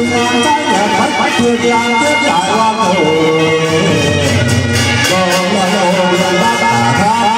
quan trái nhật phải chưa gian tiếp đại quan hồ còn là hồ là bác thác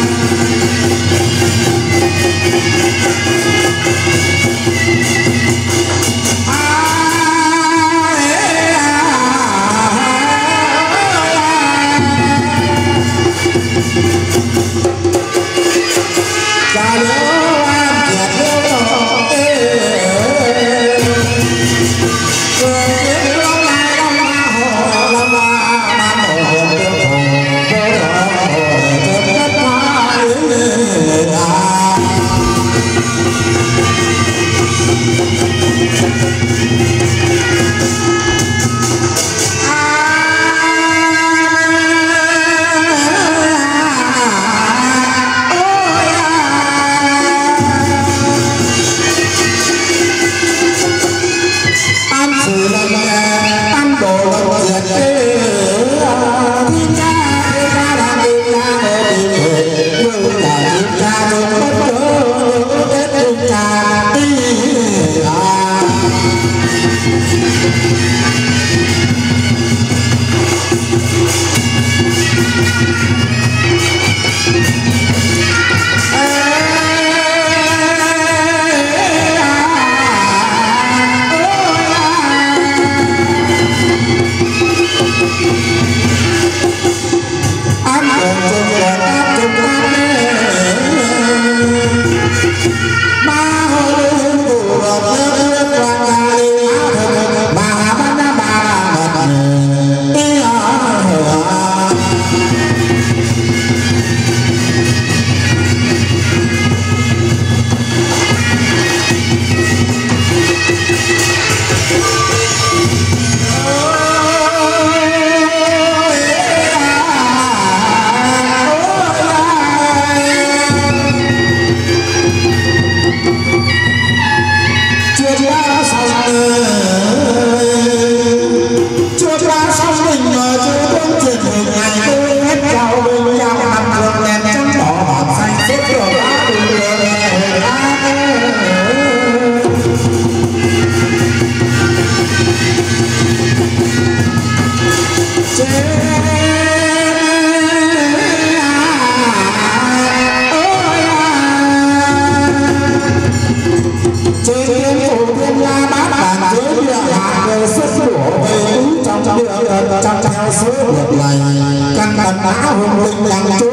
trong theo số việc này căn bản đã hùng linh làng chú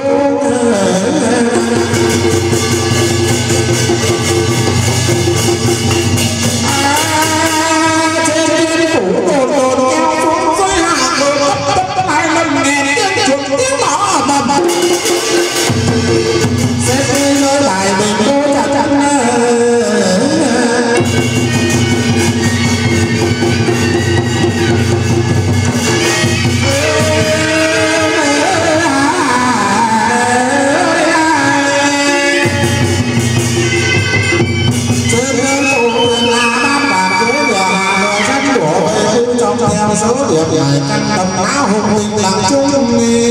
số việc này căn tầm áo hùng linh làng chung nghi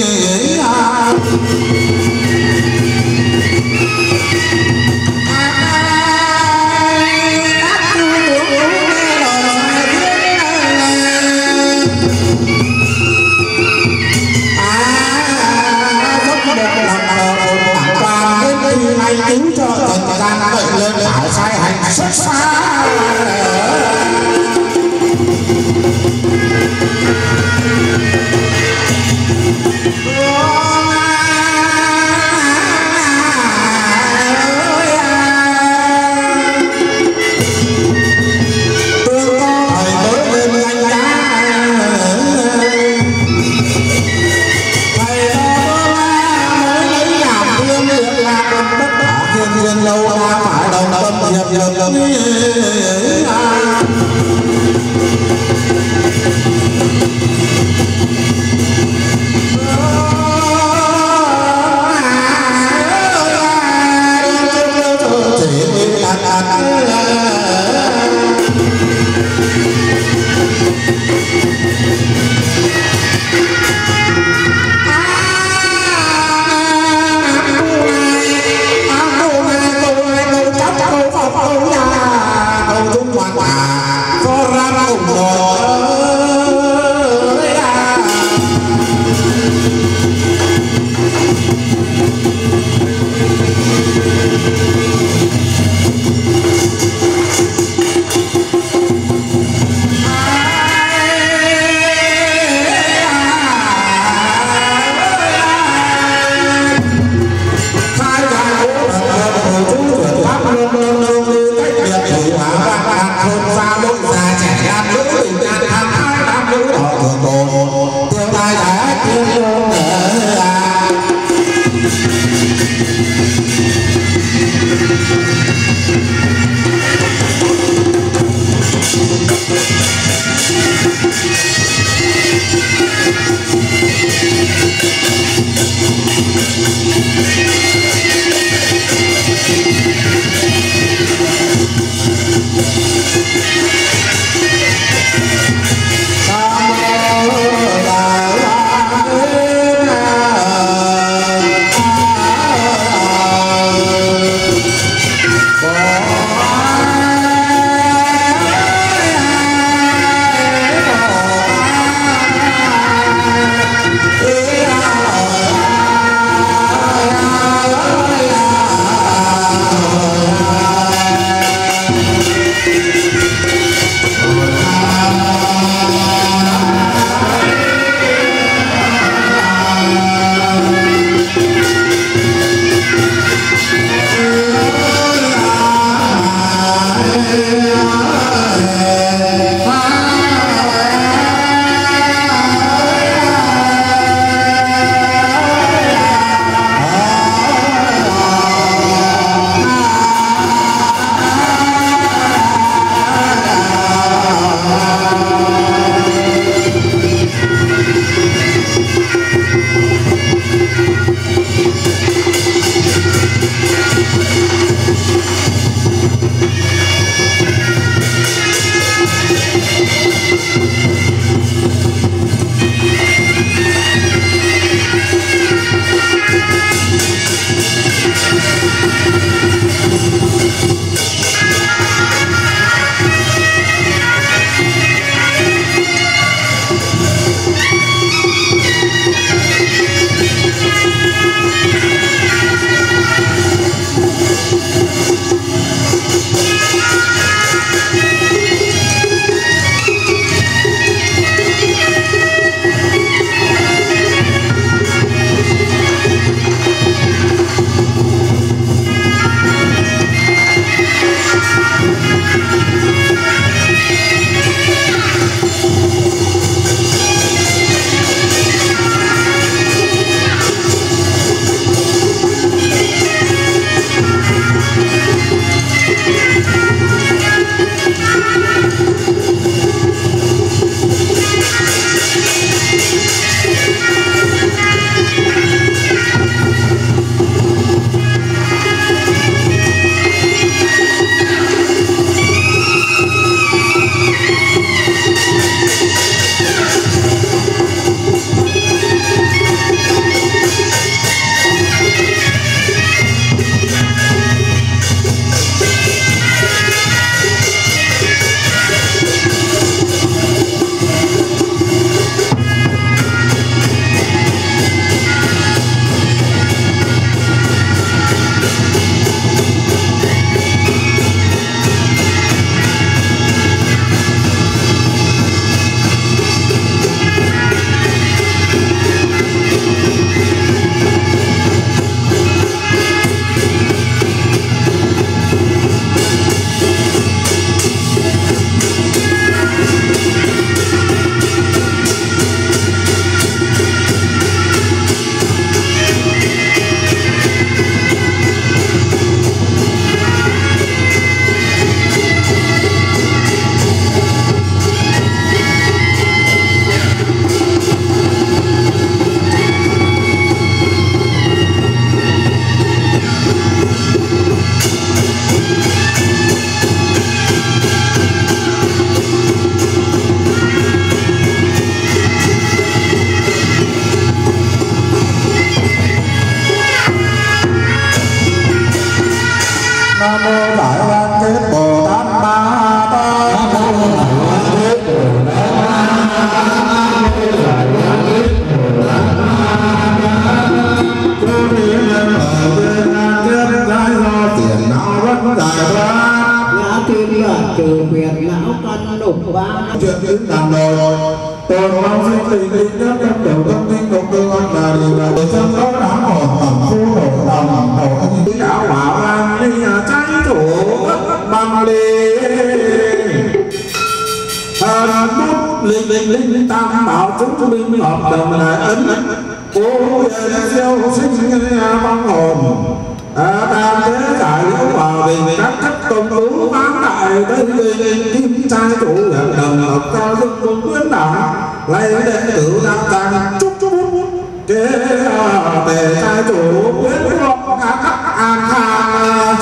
kính cho trần gian vậy lên bảo sai hành xuất xa lâu ta phải đồng tâm hiệp lực Nam mô Đại Quan Kết Bồ Tát Ma Ta. Nam mô Đại Quan Kết Bồ Tát Ma Ta. Nam mô Đại Quan Kết Bồ Tát Ma Ta. Chú niệm nhân ở bên an kiếp giải do tiền não bất giải thoát. Ngã tiên loạn trừ phiền não căn lục ba. Chuyện đến đàn đồi tôi mong sinh tình linh nhất em đều tâm linh đồng tư anh là điều là để chân đó đã hồn tầm phu đổ đồng đầu anh đạo hỏa vang đi nhà cháy thủ bằng đi thần bút linh tam bảo chúng minh hợp đồng đại ấn cố về siêu sinh vong hồn tam thế giải liễu hòa bình các cấp công tú bán đại tây linh kim trai chủ hiện đồng hợp cao dương quân quyết đảng lấy đệ tử nam tăng chúc kế tề trai chủ quyết quốc các cấp an khang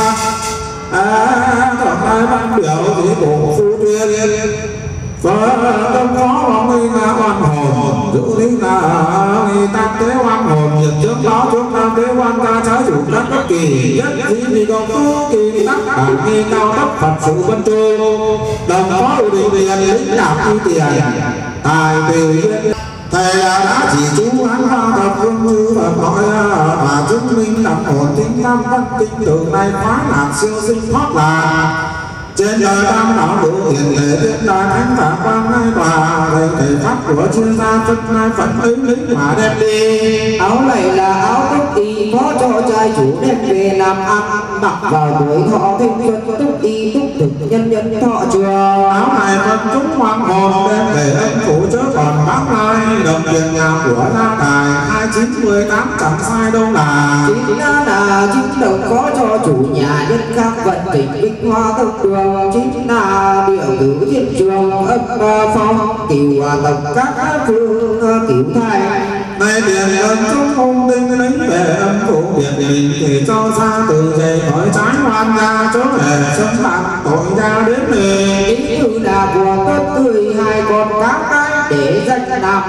thọ mai ban biểu chỉ cổ phu tuyên tâm có bóng nguy nga oan hồn giữ lý là tam tế oan hồn nhiệt trước đó trước tam tế oan ca trái chủ các bất kỳ nhất dĩ vì công tu kỳ tắc bản nghi cao tốc phật sự vân trô đồng có đủ định tiền lính đạp đi tiền tài từ yên thầy đã chỉ chú án hoa thập phương chư Phật nói và chứng minh đẳng hồn tinh tam văn tinh từ nay phá lạc siêu sinh thoát lạc trên đời tam đạo đủ hiển lệ thiên đài thánh cả quang hai tòa thầy thầy pháp của chuyên gia phân hai phật ấy lính mà đem đi Áo này là áo túc y có cho trai chủ đem về làm ăn mặc vào tuổi thọ thanh xuân túc y túc thực nhân thọ trường. áo này phân chúng hoang hồn đem về ân phủ chớ còn bác lai đồng tiền nhà của gia tài 298 chẳng sai đâu là Chính là chính đồng có cho chủ nhà nhân các vận tỉnh bích hoa tông đường. Chính là địa tử thiên trường âm phong cửu tổng các phương cửu thai. này tiền ơn chúng hung tinh lính về âm phủ biệt mình thì cho xa từ dày khỏi trái hoan ra chỗ để xâm phạm tội ra đến mình Ý như là của tốt tươi hai con cá cái để danh làm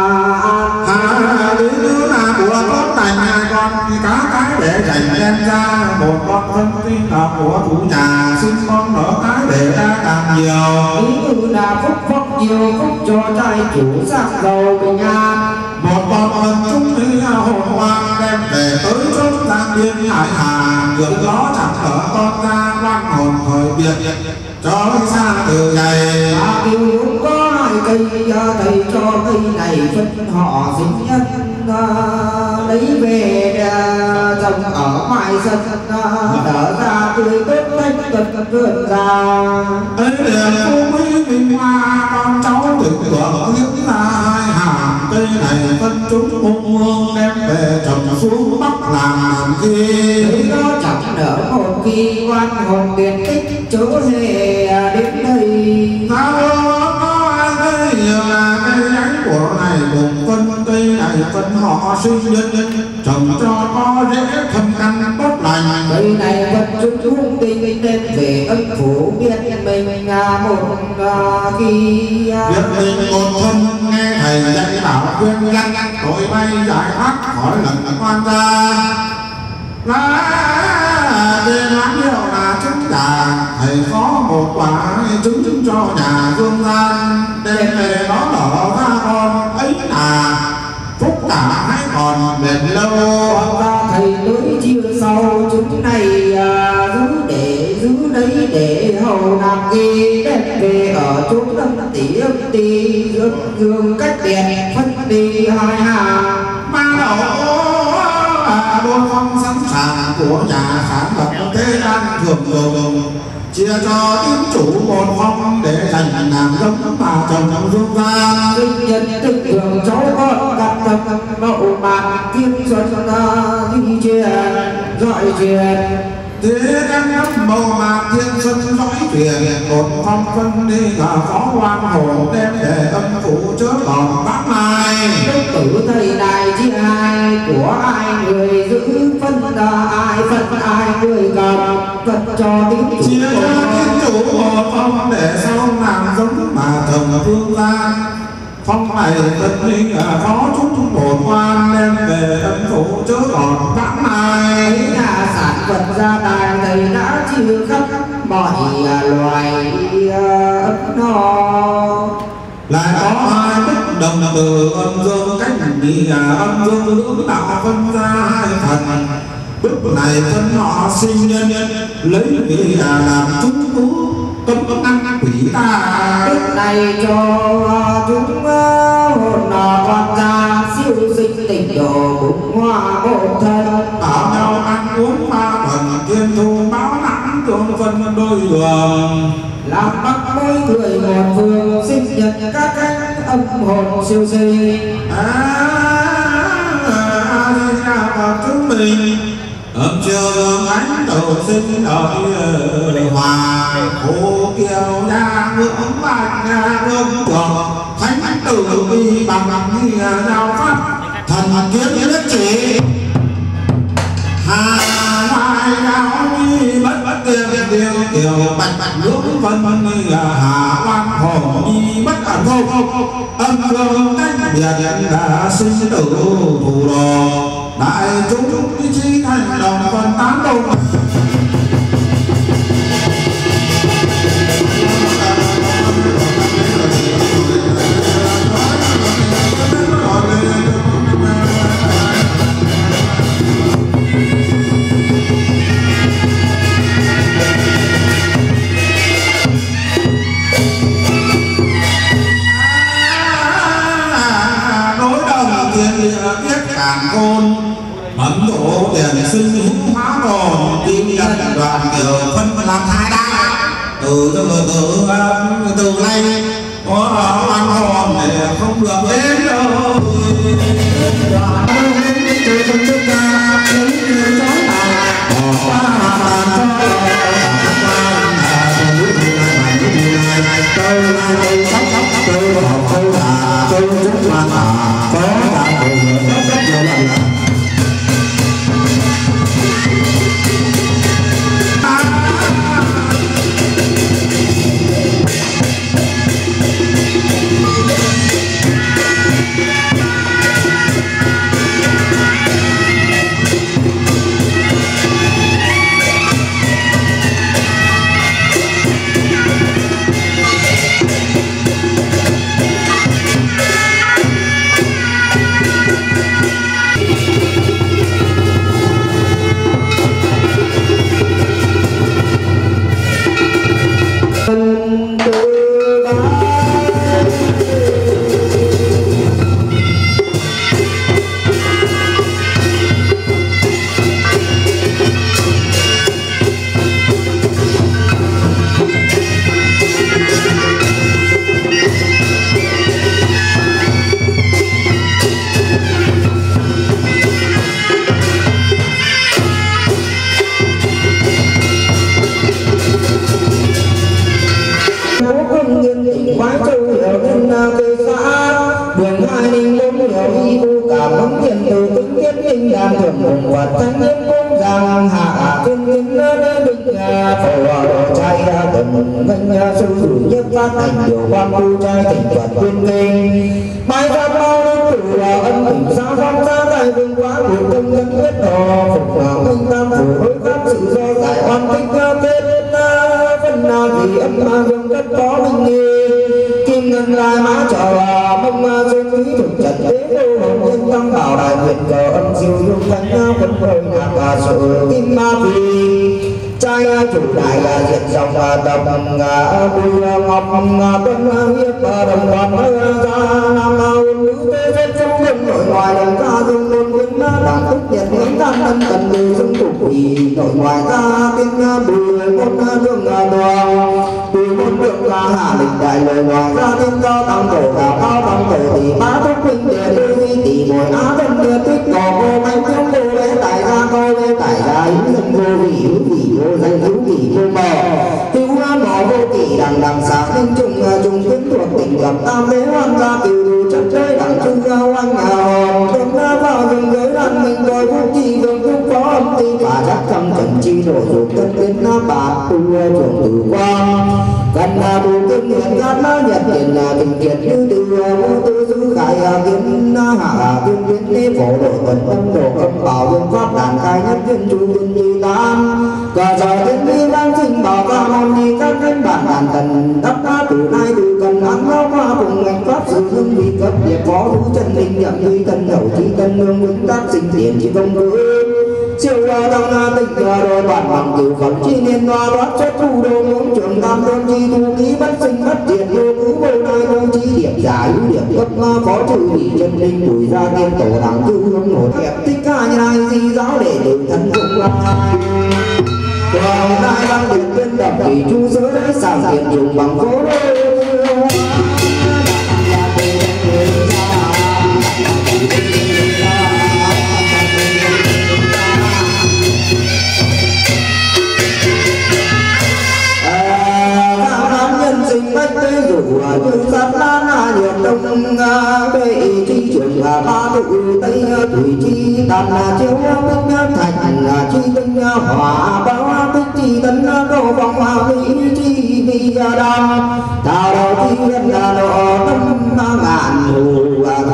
lý như là của tốt thành hai con cá cái để dành đem ra một con thân tin là của chủ nhà xin con nở cái để ra càng nhiều Ý như là phúc phúc nhiều phúc cho trai chủ sang giàu bình an. một con ơn chúng đi hồn hoang đem về tới chốn giang biên hải hà được đó chẳng ở con ra quan hồn thời biệt cho xa từ ngày Kiều có hai cây thầy cho cây này phân họ sinh nhân lấy về trồng ở ngoài sân đỡ ra tươi tốt thanh tật vườn ra ấy đều phú quý vinh hoa con cháu thực hưởng những hai hàng cây này phân chúng hung hương đem về trồng xuống bắc làm gì nó chẳng nở một kỳ quan hồn tiền tích chỗ hề đến đây sao có ai thấy nhiều là cây nhánh của này cùng phân cây này phân họ sinh nhân trồng cho có rễ thâm căn tốt lành cây này vật chúng hung tinh đem về ân phủ biết mình một kỳ biết mình một thân nghe thầy dạy bảo khuyên ngăn tội bay giải thoát khỏi lần quan gia tên nói điều là trứng gà thầy có một quả trứng cho nhà dương gian đem về đó nở ra con ấy là phúc cả hãy còn bền lâu ra thầy tới chiều sau chúng này giữ đấy để hầu làm ghi đem về ở chỗ lâm tỷ dương cách biệt phân đi hai hàng ban đầu đôi phong sẵn sàng của nhà sản vật thế gian thường dùng chia cho tín chủ một phong để dành làm giống mà trồng dương gian sinh nhân tức thường cháu con đặt tâm mậu mạc kim xuân thi truyền dọi truyền thế đang ngắm màu mạc thiên xuân dõi truyền một phong phân đi là phó quan hồn đem để âm phủ chớ còn bác mai đức tử thầy này chi ai của ai người giữ phân ai phân ai người cầm phân cho tín chia chủ cho tín chủ một phong để sau làm giống mà trồng phương gian phong này tân linh phó chúng một quan đem về âm phủ chớ còn bác mai ấy là sản vật gia tài thầy đã chia thì loài ấp nó lại có hai bức đồng từ âm dương cách đi âm dương lưỡng đạo phân ra hai phần. Bức này phân họ sinh nhân lấy vì làm chúng thú tâm ăn quỷ ta. Bức này cho chúng hồn con ra siêu sinh tịnh độ cũng hoa một thân. Bảo nhau ăn uống ma phần kiên thu báo nắng tương phân đôi đường. Làm bắt mỗi người một phương sinh nhật các cánh âm hồn siêu sinh. Và chúng mình âm trường ánh đầu sinh đợi hòa khổ kiều ra ngưỡng bạch ngưỡng trường thánh tử bi bằng như nào pháp thần kiến nhất chỉ hà mai giáo nhi bất bất tiêu kiều bạch bạch ngưỡng vân như hà quan hồn nhi bất ẩn không âm dương cách biệt đã sinh tử thủ đồ đại chúng ý chí thành đồng phần tán đồng. Đối đồng tiền địa biết cản khôn ấn độ tiền sinh hữu hóa đồn kim nhật đoàn kiểu phân làm hai đa từ nay có ăn hồn để không được đến đâu. Đoàn từ phân chức ra đến như chó tà bỏ qua tàn cho câu này sắp câu họ câu là câu rất là có là câu rất nhiều lần. Cả giờ thiên vi đang sinh bảo ca môn phó thứ chân linh nhậm duy tân hậu chi tân lương vững tác sinh tiền chỉ công cứ siêu tăng tinh đồ bản bằng cửu phẩm chi niên đoá đoát xuất thu đồ ngưỡng trường tam đơn chi thu ký bất sinh bất diệt vô cứ vô nai vô chi điểm giả hữu điểm cấp phó trừ bị chân linh bùi ra tiên tổ đẳng cư hướng một hiệp tích ca như này di giáo để đường thân không lai Hoàng đại băng điện biên tập kỳ chu giới đã sàng tiền dùng bằng phố như sát lan nhiệt đông bệ chi trường ba tự tây thủy chi tàn chiếu bích thành chi tinh hỏa báo bích chi tấn đô vòng mỹ chi vi đam thảo đầu chi nhân độ tâm ngàn thù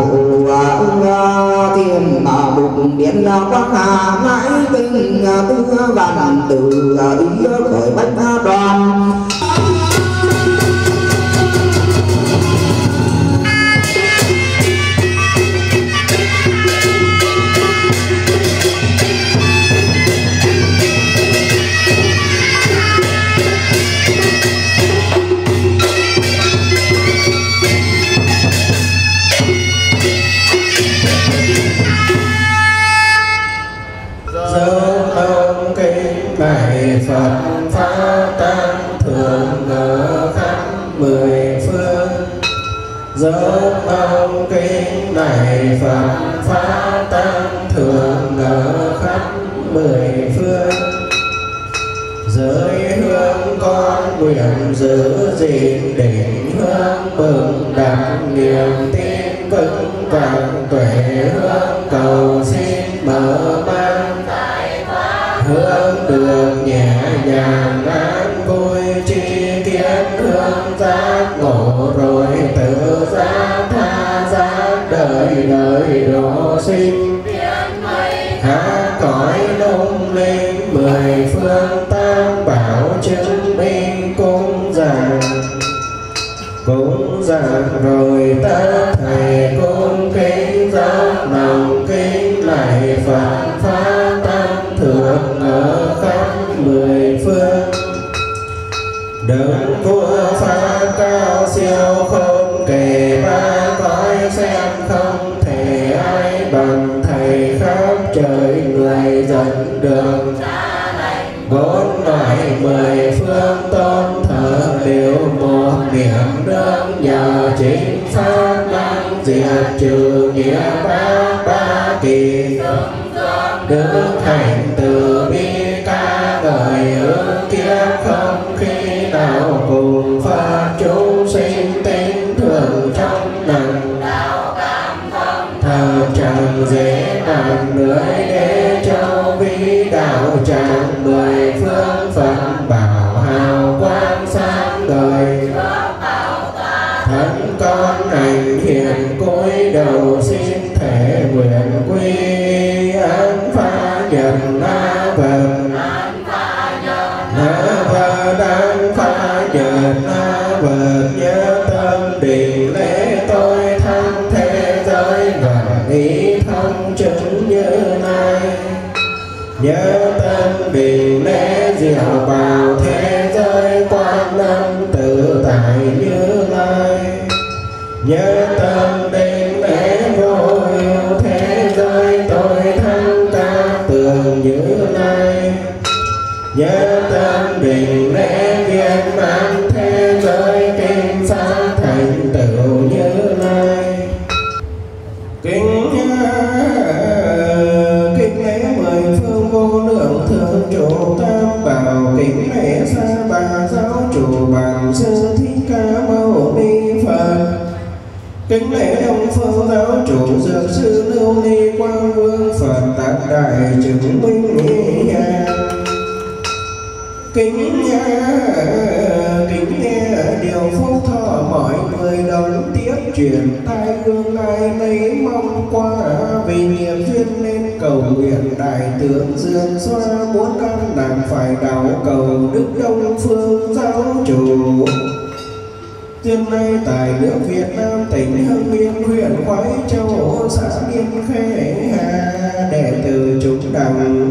thiên bụng điện quang hà ngãi tinh tư vạn từ ý khởi bách đoàn Phật pháp tăng thường ở khắp mười phương dấu ông kinh này Phật pháp tăng thường ở khắp mười phương giới hương con nguyện giữ gìn đỉnh hương mừng đặt niềm tin vững vàng tuệ hương cầu xin mở mang hương được nhẹ nhàng an vui chi kiến hương giác ngộ rồi tự giác tha giác đời đời độ sinh hát cõi lung linh mười phương tam bảo chứng minh cung giảng rồi ta thầy cung kính giáo lòng kính lại Phật pháp tăng thượng ở khắp mười phương đấng vua pháp cao siêu không kể ba cõi xem không thể ai bằng thầy khắp trời người dẫn đường bốn loại mười phương tôn thờ đều một niệm đương nhờ chính pháp năng diệt trừ nghĩa ba kỳ đức hành từ bi ca ngợi ứng kiếp không khi nào cùng pháp chúng sinh tính thường trong nặng thờ chẳng dễ nặng lưỡi đế châu vi đạo tràng mười phương Phật bảo hào quang sáng ngời thân con hành hiền cúi đầu xin thể nguyện quy an pha nhân na vần na vần an pha nhân na vần nhớ tâm định lễ tôi thăng thế giới và ý thông chứng như này nhớ tâm định lễ diệu vào thế giới quan âm tự tại như lai nhớ tâm định lễ vô ưu thế giới tôi thăng ca tường như lai nhớ tâm định lễ viên mãn thế giới kinh sáng thành tựu như lai kính lễ mười phương vô lượng thượng trụ tam bảo kính lễ sa bà giáo chủ bản sư thích ca mâu ni Phật kính lễ đông phương giáo chủ dược sư lưu ly quang vương Phật tạc đại chứng minh nhị kính nghe điều phúc thọ mọi người đón tiếp truyền tai hương lai lấy mong qua vì niềm duyên nên cầu nguyện đại tướng dương xoa muốn ăn làm phải đảo cầu đức đông phương giáo chủ Tương nay tại nước Việt Nam tỉnh Hưng Yên huyện Khoái Châu xã Liên Khê đệ tử chúng đẳng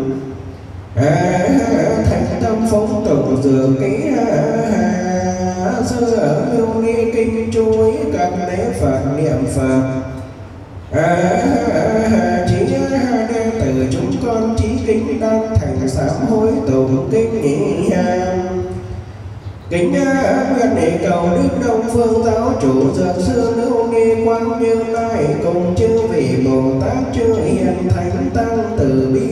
thành tâm phóng tổng dường ký sư ở lưu nghi kinh chú ý các lễ Phật niệm Phật chỉ đệ tử chúng con chí kính đang thành sám hối tụng kinh nhị kính nguyện để cầu đức Đông Phương giáo chủ dược sư lưu nghi quang Như Lai cùng chư vị Bồ Tát chư hiền thánh tăng từ bi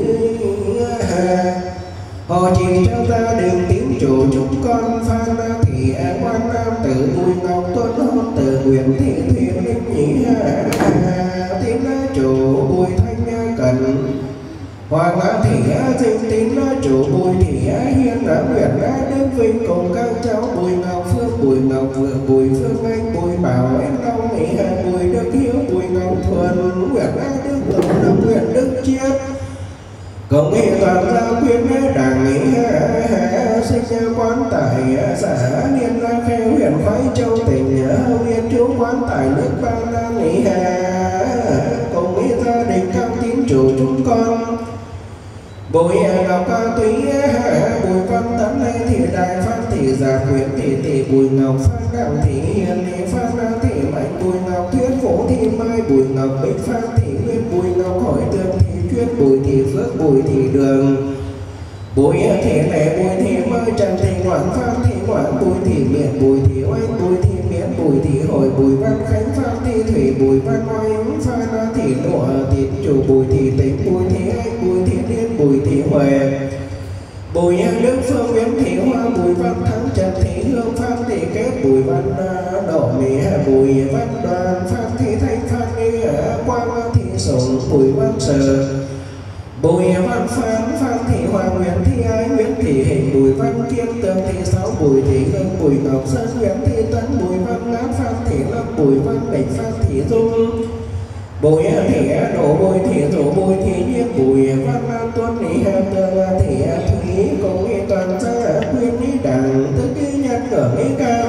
hộ trì cho gia đình tín chủ chúng con Phan Thị Quan Nam Tử Bùi Ngọc Tuấn Hôn Tử Nguyễn Thị Thuyền Linh Nhĩ tín chủ Bùi Thanh Cẩn Hoàng Thị Dinh tín chủ Bùi Thị Hiên Nguyễn Đức Vinh cùng các cháu Bùi Ngọc Phương, Bùi Ngọc Vượng, Bùi Phương Anh, Bùi Bảo Anh Long, Bùi Đức Hiếu, Bùi Ngọc Thuần, Nguyễn Đức Tùng, Nguyễn Đức Chiết cùng nghị toàn gia quyến đảng sinh quán tại xã Liên Khê huyện Khoái Châu tỉnh Hưng Yên trú quán tại nước Ba Lan cùng nghị gia đình các tín chủ chúng con Bùi Ngọc Túy, Bùi Văn Tấn Lê Thị Đại Phan Thị Giả Nguyễn Thị Tỷ Bùi Ngọc Phan Đặng Thị Hiền Phan Thị Mạnh Bùi Ngọc Thuyết Vũ Thị Mai Bùi Ngọc Bích Phan Thị Nguyên Bùi Ngọc Hội Tường Thị Chuyên Bùi Thị Phước Bùi Thị Đường Bùi Thị Lệ Bùi Thị Mơ Trần Thị Ngoãn Phan Thị Ngoãn Bùi Thị Miện Bùi Thị Oanh Bùi Thị Miễn Bùi Thị Hội Bùi Văn Khánh Phan Thị Thủy Bùi Văn Oanh Phan Thị Lụa Thị Chủ Bùi Thị Tĩnh Bùi Thị Anh Bùi Thị Liên Bùi Thị Huệ Bùi Đức Phương Nguyễn Thị Hoa Bùi Văn Thắng Trần Thị Hương Phan Thị Kết Bùi Văn Đỗ Mỹ Bùi Văn Đoàn Phan Thị Thanh Phan Nghĩa Quang Thị Sủng Bùi Văn Sở Bùi Văn Phan Thị Hoàng Nguyễn Thị Ái Nguyễn Thị Hình Bùi Văn Kiên Tường Thị Sáu Bùi Thị Hương Bùi Ngọc Sơn Nguyễn Thị Tấn Bùi Văn Ngát Phan Thị Lâm Bùi Văn Bình Phan Thị Dung Bùi Thị Đỗ Bùi Thị Dỗ Bùi Thị Nhiên Bùi Văn An Tuấn Thị Tường Thị Thúy cùng nghị toàn gia quyên lý đảng tức ký nhân ở mỹ cao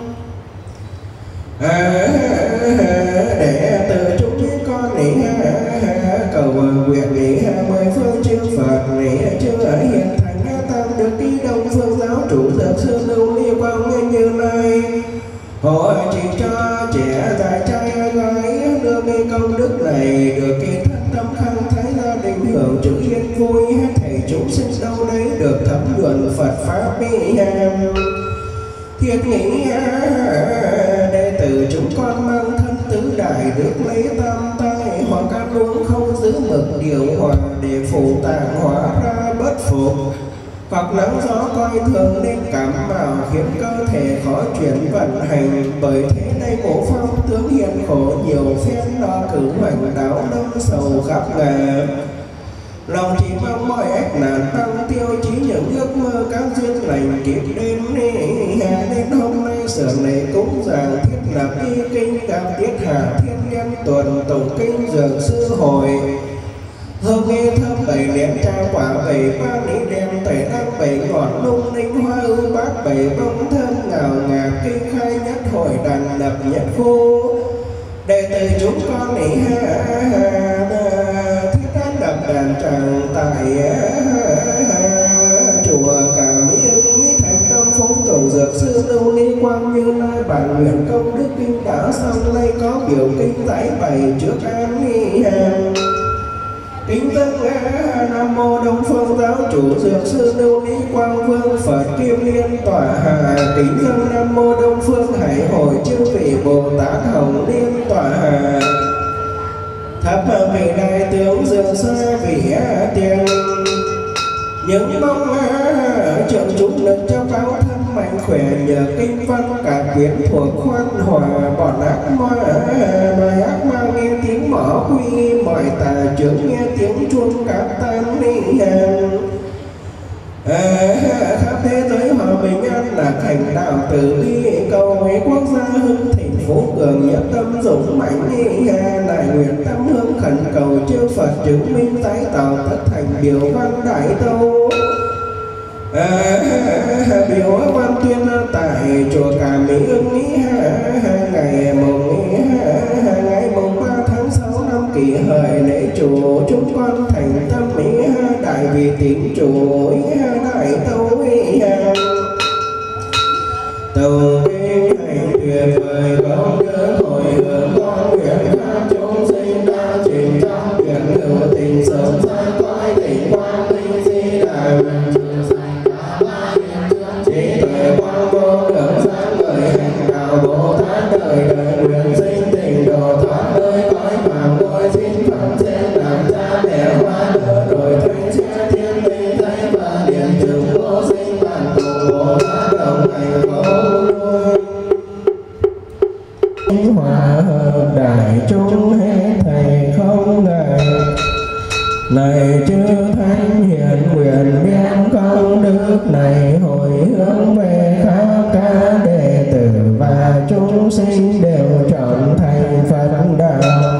để từ chúng con cầu nguyện mười phương chư Phật chư hiền thánh tam được ký Đông Phương giáo chủ dược sư lưu ly quang Như Lai hộ chỉ cho trẻ già trai gái đưa nghi công đức này được kỳ thân tâm khang thái gia đình hưởng chữ yên vui hết thảy chúng sinh đâu đấy được thấm nhuận Phật pháp mỹ thiết nghĩ đệ tử chúng con mang thân tứ đại được lấy tam tai hoặc ăn uống không giữ mực điều hòa để phụ tạng hóa ra bất phục hoặc nắng gió coi thường nên cảm mạo khiến cơ thể khó chuyển vận hành bởi thế đây ngũ phong tướng hiền khổ nhiều phen lo cử hoành đáo lâm sầu khắp nghề lòng chỉ mong mọi ách nạn tăng tiêu chí những ước mơ các duyên lành kịp đến nên hôm nay sưởng này cũng giảng thiết lập y kinh gặp tiết hạ thiên nhân tuần tụng kinh dược sư hội hương nghe thơm bảy nén trà quả bảy ba lý đen tẩy đăng bảy ngọn lung linh hoa ưu bát bảy bông thơm ngào ngạt kinh khai nhất hội đàn lập nhất khu đệ tử chúng con này thiết đàn đập đàn tràng tại chùa Cả Mỹ Ưng thành tâm phóng tổ dược sư lưu ly quang Như Lai bản nguyện công đức kinh đã xong nay có biểu kinh giải bày trước an nghi hàng kính dâng Nam Mô Đông Phương giáo chủ dược sư lưu ly quang vương Phật Kim Liên tọa hạ kính dâng Nam Mô Đông Phương Hải hội chư vị Bồ Tát Hồng Liên tọa hạ thập vị đại tướng dược xa vị tiền những mong trường chúng lực cho báo thân mạnh khỏe nhờ kinh văn cả quyến thuộc khoan hòa bọn ác ma bài ác ma nghe tiếng mỏ quy mọi tà chướng nghe tiếng chuông các tan ni khắp thế giới hòa bình an lạc hành đạo từ bi cầu ấy quốc gia hưng thịnh phú cường nhất tâm dũng mạnh ni đại nguyện tâm hương khẩn cầu chư Phật chứng minh tái tạo tất thành biểu văn đại tâu biểu văn tuyên tại chùa Cả Mỹ Ưng trời trí tuệ quang vô lượng sáng ngời hành đạo Bồ Tát đời đời nguyện sinh tình độ thoát nơi cõi phàm tôi xin phật trên làm cha mẹ hoa đỡ rồi thanh sẽ thiên linh thấy và điện trường vô sinh bản cùng Bồ Tát đồng hành khổ nuôi hòa hợp đại chúng hết thầy không ngại này chư thánh hiền nguyện biến công đức này hồi hướng về khắp các đệ tử và chúng sinh đều trọn thành Phật đạo.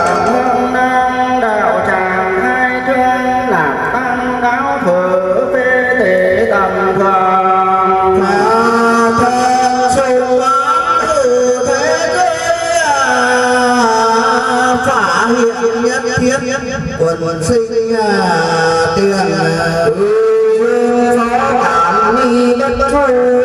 thượng hương năng đạo tràng hai trương nạp tăng đáo thử phê tỷ tầm thường thân sâu bám từ thế giới phá hiện nhất thiết quần sinh tiền phó cảm nghi bất thu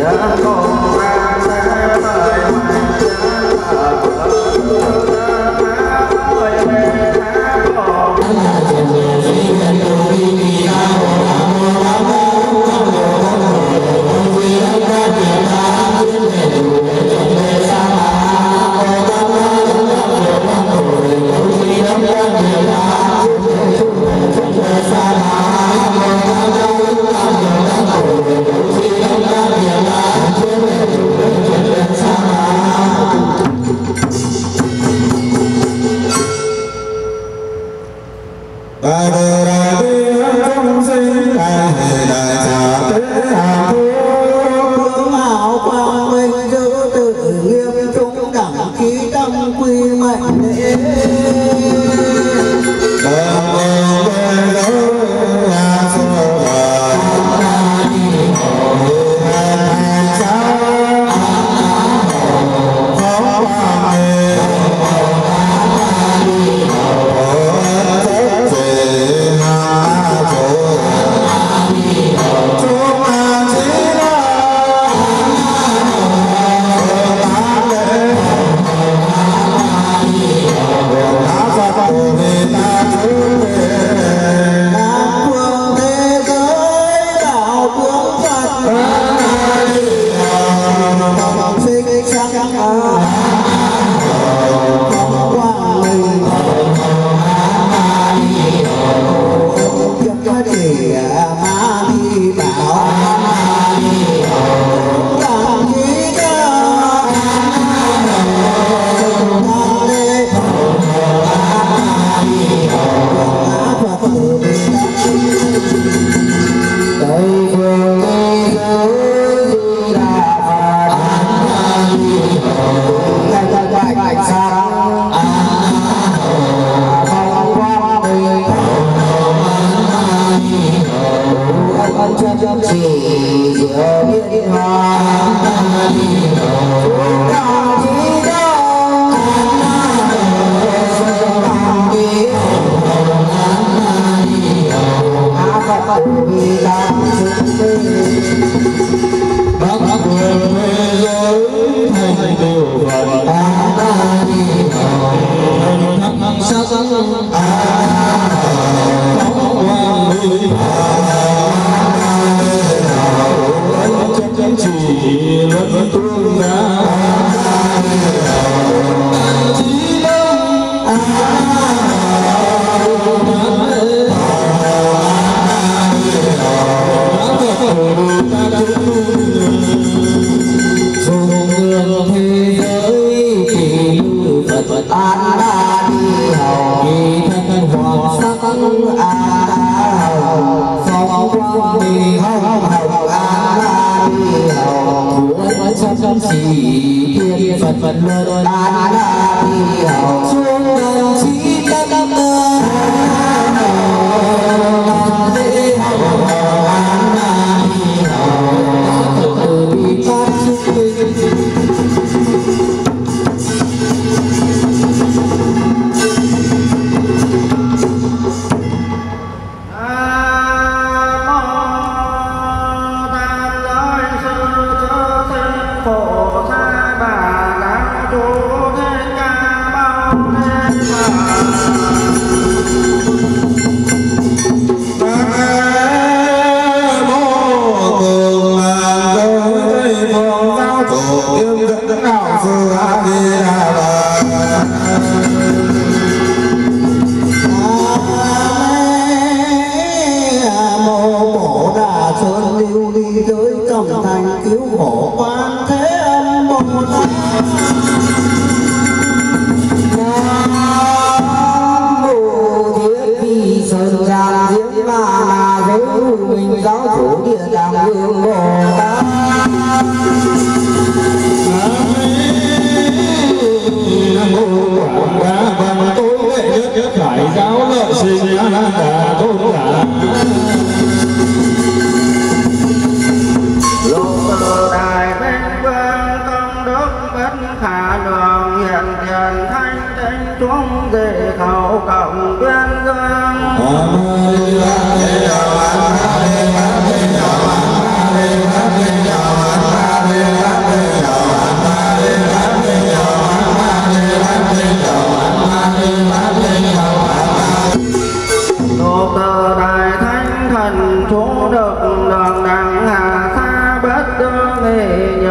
Hãy subscribe cho kênh Ghiền Mì Gõ để không bỏ lỡ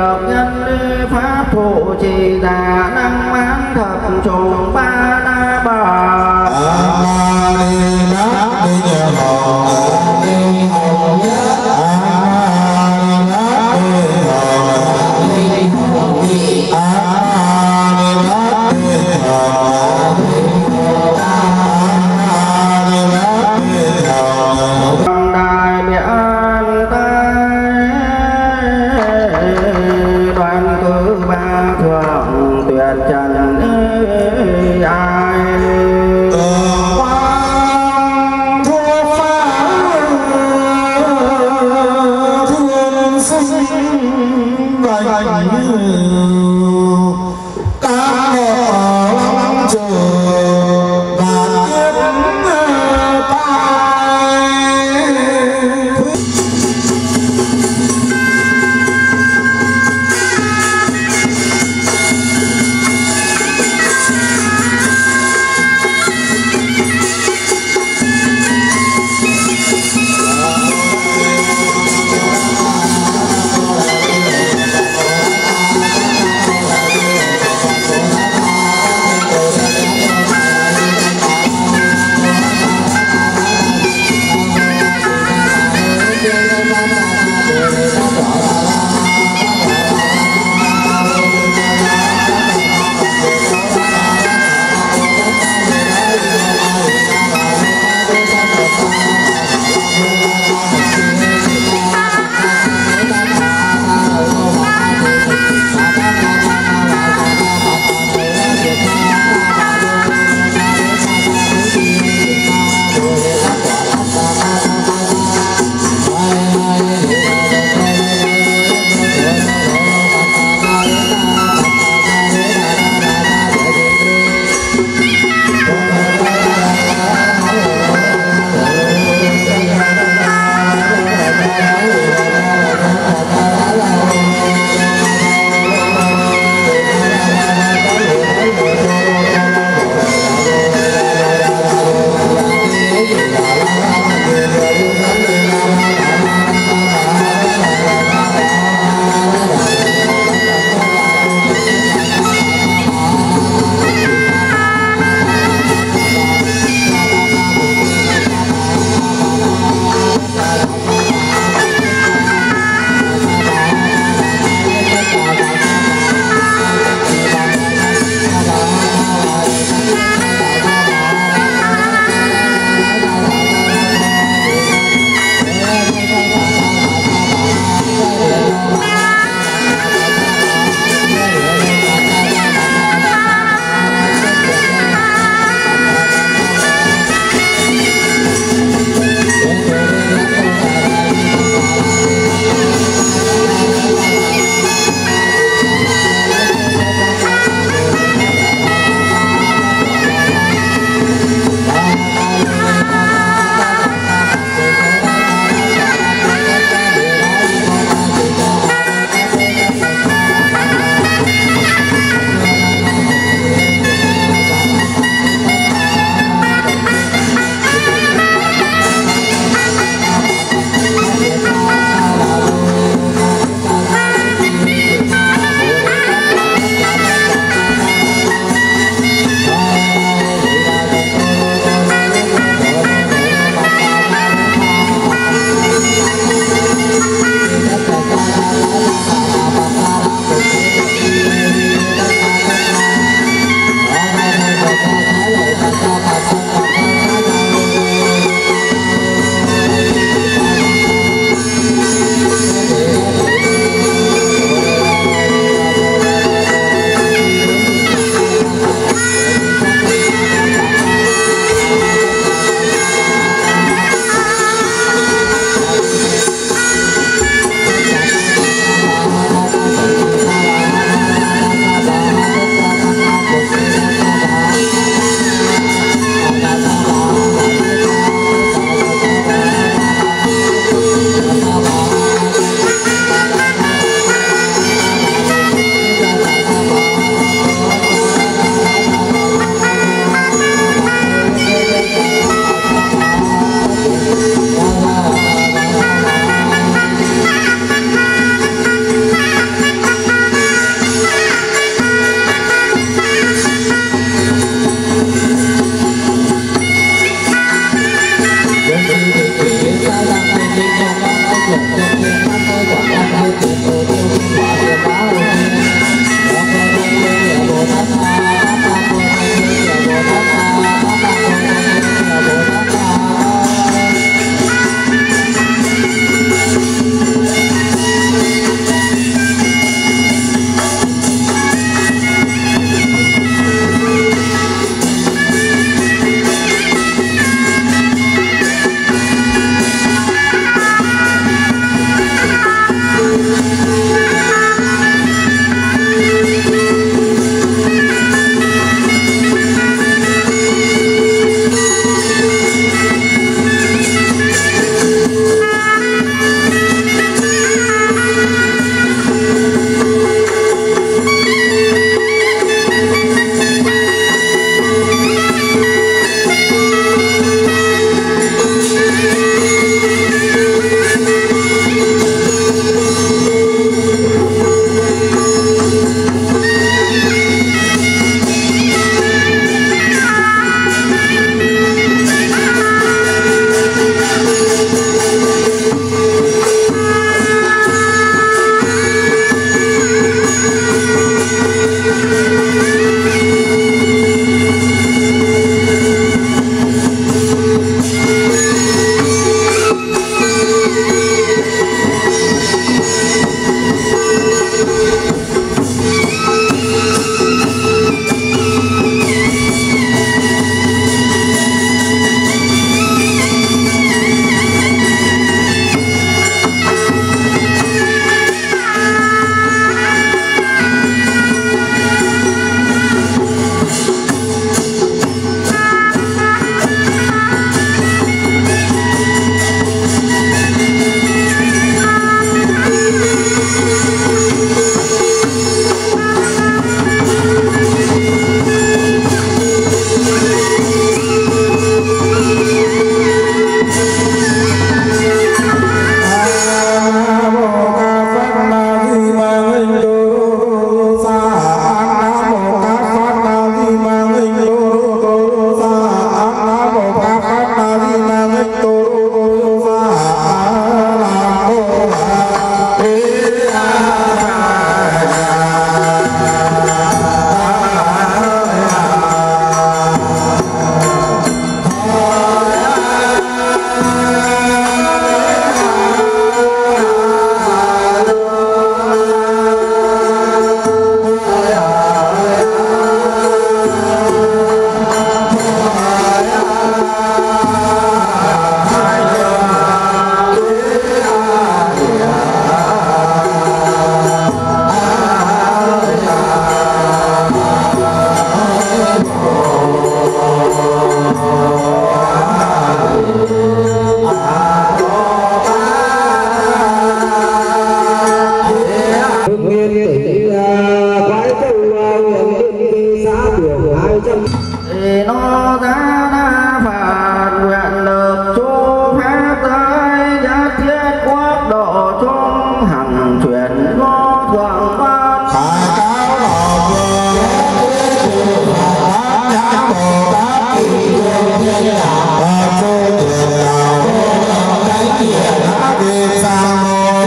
được nhân lý pháp thụ trì đà năng mãn thập trùng ba na bà nguyên tỷ quái châu huyện biên kỳ xã đường 200 thì nó ra đa phạt nguyện lực chu phép tới nhất thiết quốc độ chung hằng chuyển vô thượng quan khải cáo độ vương nhã bồ tát kỳ vương thiên đạo và chu tiền đạo cánh hiển đã kim sa môn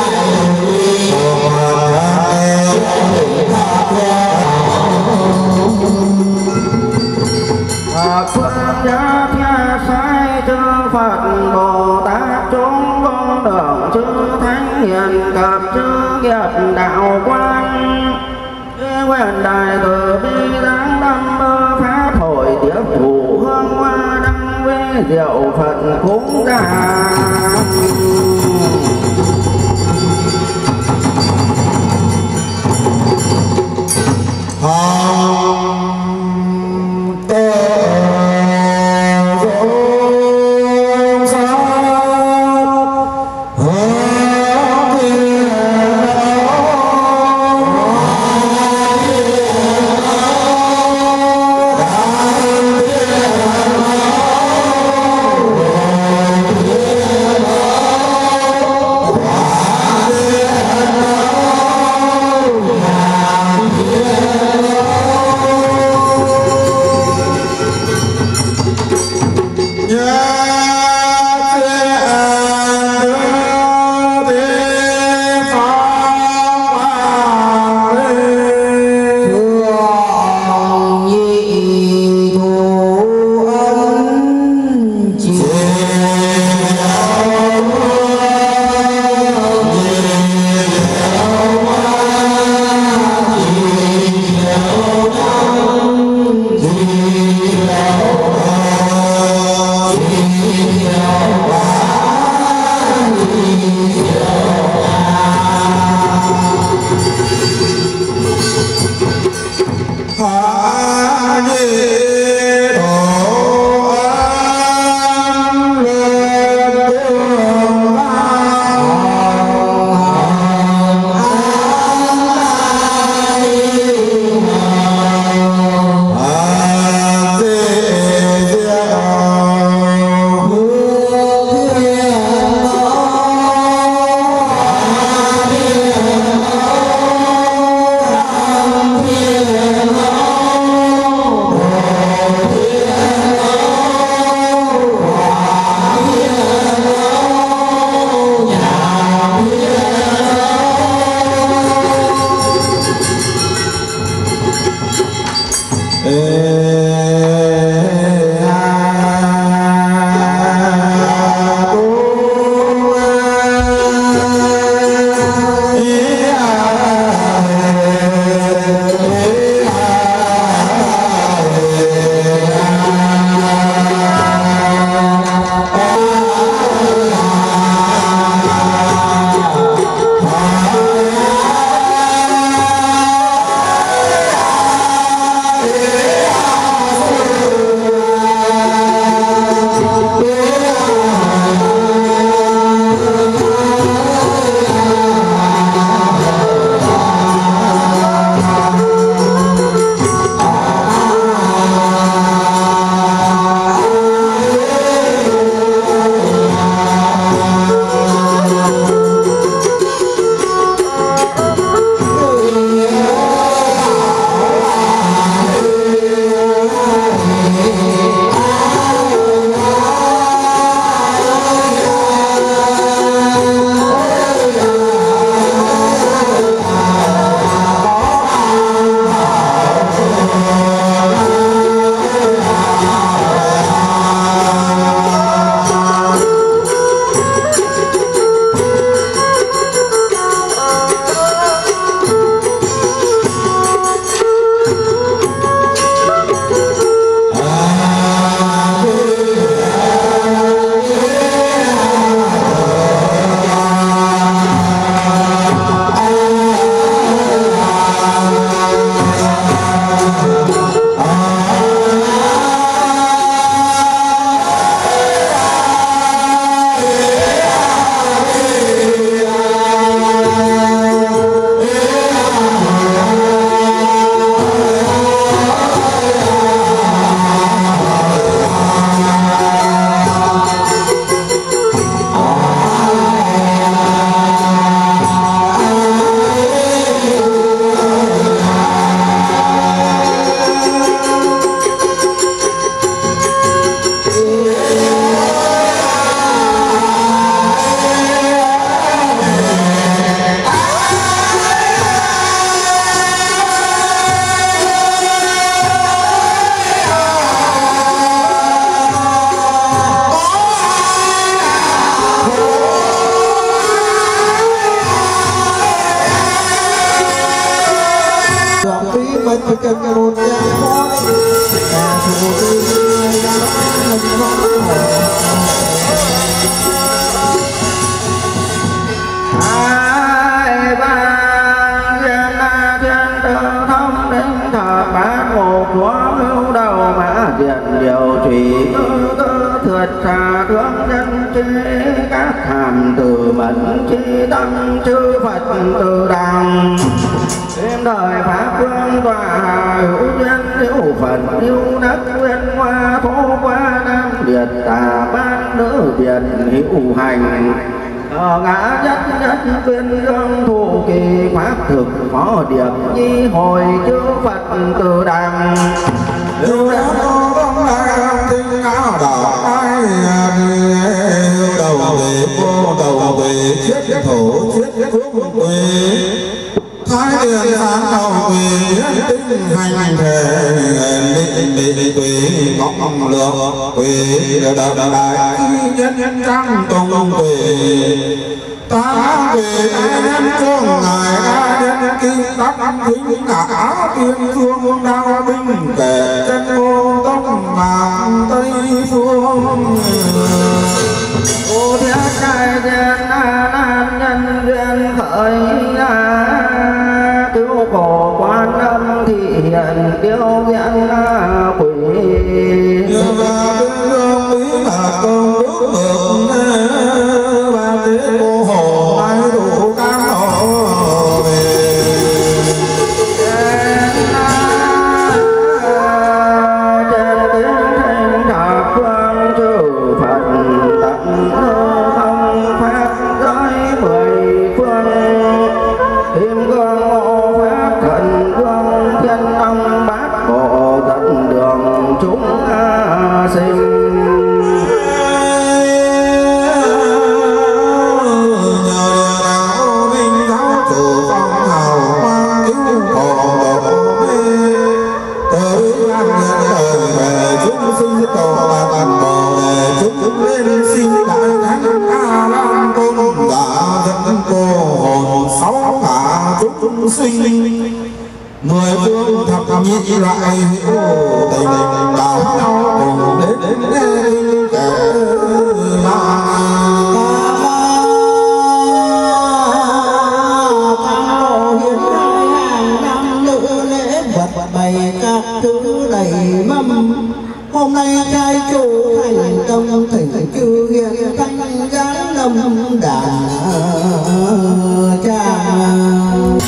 phương giác gia sai chư Phật Bồ Tát chúng con đường chư thánh hiền cập chư nghiệp đạo quan nguyện đại từ bi đáng đâm mơ pháp hội tiếp thủ hương hoa đăng vi diệu Phật cúng đàn trọn bí mật cần một nhà khó nhà phụ tư đã lần hai ba thiên thiên tự thông đến thờ bát một chúa lưu đầu mã diện điều trì thượt xà thương nhân chế các hàm từ mẫn chi tâm chư Phật từ đàng đêm đời pháp vương tòa hữu duyên hữu Phật hữu đất nguyên hoa thô qua nam liệt tà ban nữ biệt hữu hành ngã nhất nhất tuyên dương thủ kỳ pháp thực phó điệp nhi hồi chư Phật từ đàng yêu đã có con đại tinh áo đỏ ai đầu về cô đầu về chết thổ chết quốc quê thái điện sáng đầu về tinh hành thể định quê ngọc lượng quê đợt đại nhân nhân trăng tông quê ta về em cho ngài nhân kinh tắc thính ngã tiên phương đao binh kẻ chân ngô tông vàng tây phương ô thiết trai thiên nan nhân duyên khởi cứu khổ quan âm thị hiện tiêu viễn quỷ như là bên hương lý là công đức bậc và thế cô hồ ai đủ cam hộ về trên tiếng thanh thập phương chư Phật tận không pháp giới mười phương kim cương hộ pháp thần vương thiên long bát bộ tận đường chúng sinh mười phương thập nhị loại hữu tình đạo nhau cùng đến kẻ bày các thứ đầy mâm hôm nay trai chủ thành công thỉnh chư hiền thanh giáng lâm đàn tràng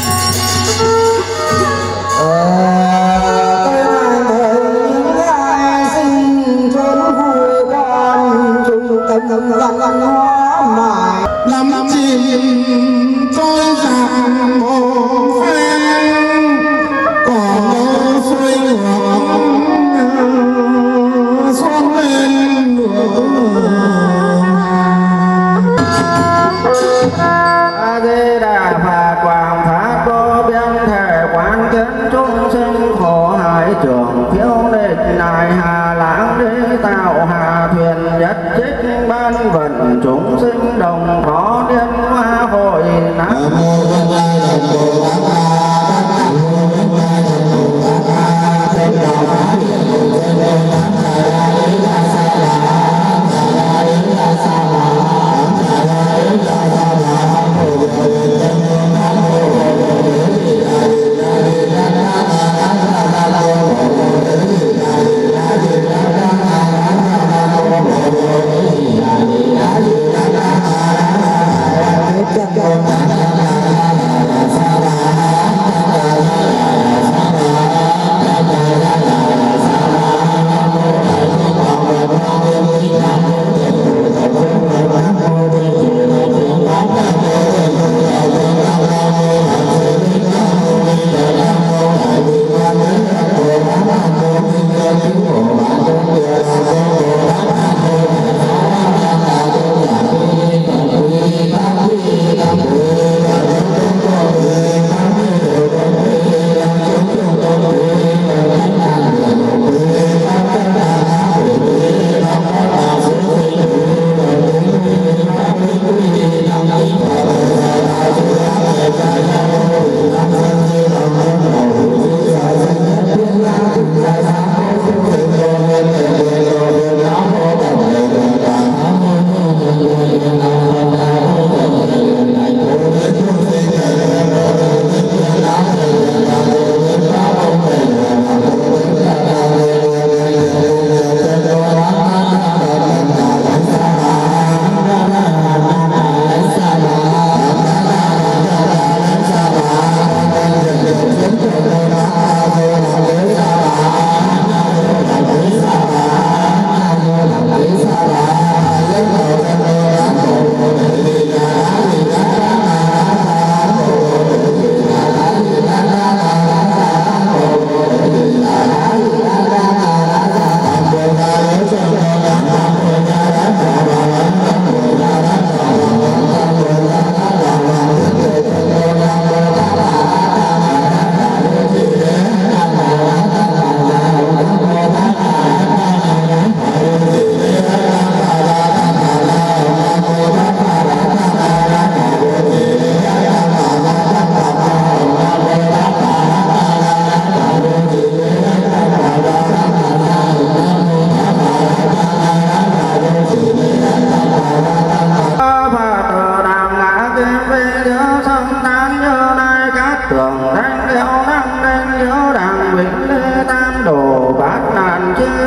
năm chim trôi dạt một phen cỏ xuôi ngược xuân lên A Di Đà Phật Quảng Pháp Vô Biên Thể Quán Kiến chúng sinh khổ hải trường phiêu địch nài hà lãng đi tạo hà thuyền nhất trích ban vận chúng sinh đồng có liên hoa hội nam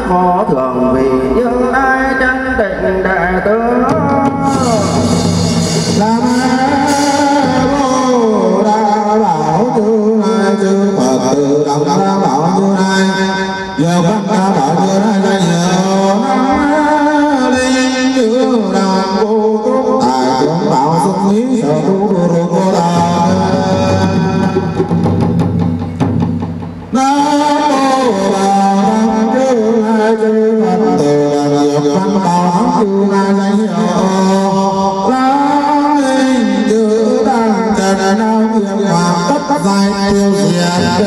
khó thường vì những ai chân tịnh đệ tử. Nam mô Đa Bảo Như Lai chư Phật từ động Đa Bảo Như Lai giờ văn Đa Bảo Như Lai là nhiều năm linh như đàn vô túc tài tướng bảo xuất lý sở tu đồ cô đà. Nam mô Đà Như Lai chư Phật từ động văn Bảo Như Lai là nhiều nam nghiệp hòa tất dài tiêu diệt.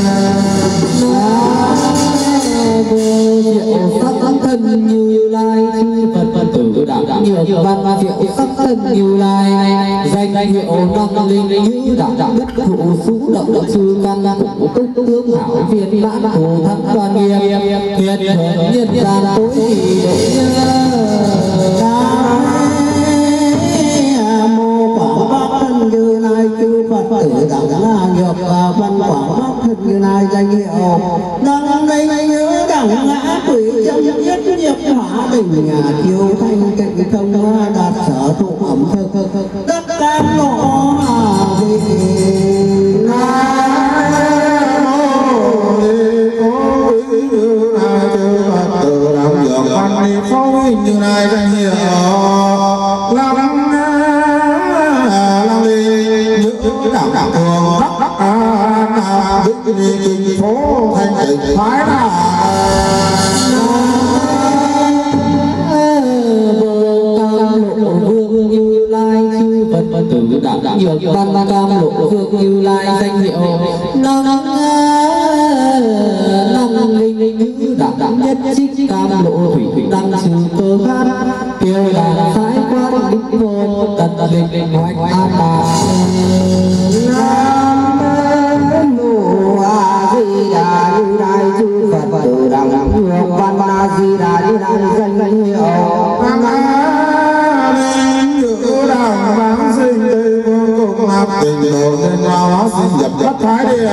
Diệu sắc thân Như Lai chư Phật tử đạo nhiều văn diệu sắc thân Như Lai danh hiệu năng linh như đạo bất thụ xúc động sư căn cụ túc tướng hảo viên mãn thù thắng toàn nghiệp hiền thượng nhân gian tối kỳ đệ Như Lai chư Phật tử đẳng nghiệp và văn quảng pháp thân Như Lai danh hiệu năng linh nhớ đẳng ngã quỷ trong nhất nghiệp hỏa bình nhà chiếu thanh cạnh thông hoa đạt sở thụ ẩm thực tất cam lộ hòa vị. Nam mô Như Lai chư Phật tử đẳng nghiệp văn ni phối Như Lai danh hiệu đạo đạo thường đức kinh phố thanh tịnh phái là lộ vương Như Lai chư Phật tử đạo nhiều văn cam lộ vương Như Lai danh hiệu năng linh như đạo nhất trích cam lộ thủy đăng sư cơ khát kêu là thái quan đích vô tận linh hoạch an bà. Nam mô A Di Đà Như Lai chư Phật tử đẳng nhiều văn A Di Đà Như Lai danh hiệu như đẳng vãng sinh tây vô cùng hợp tình độ nên hóa sinh nhập bất thái địa.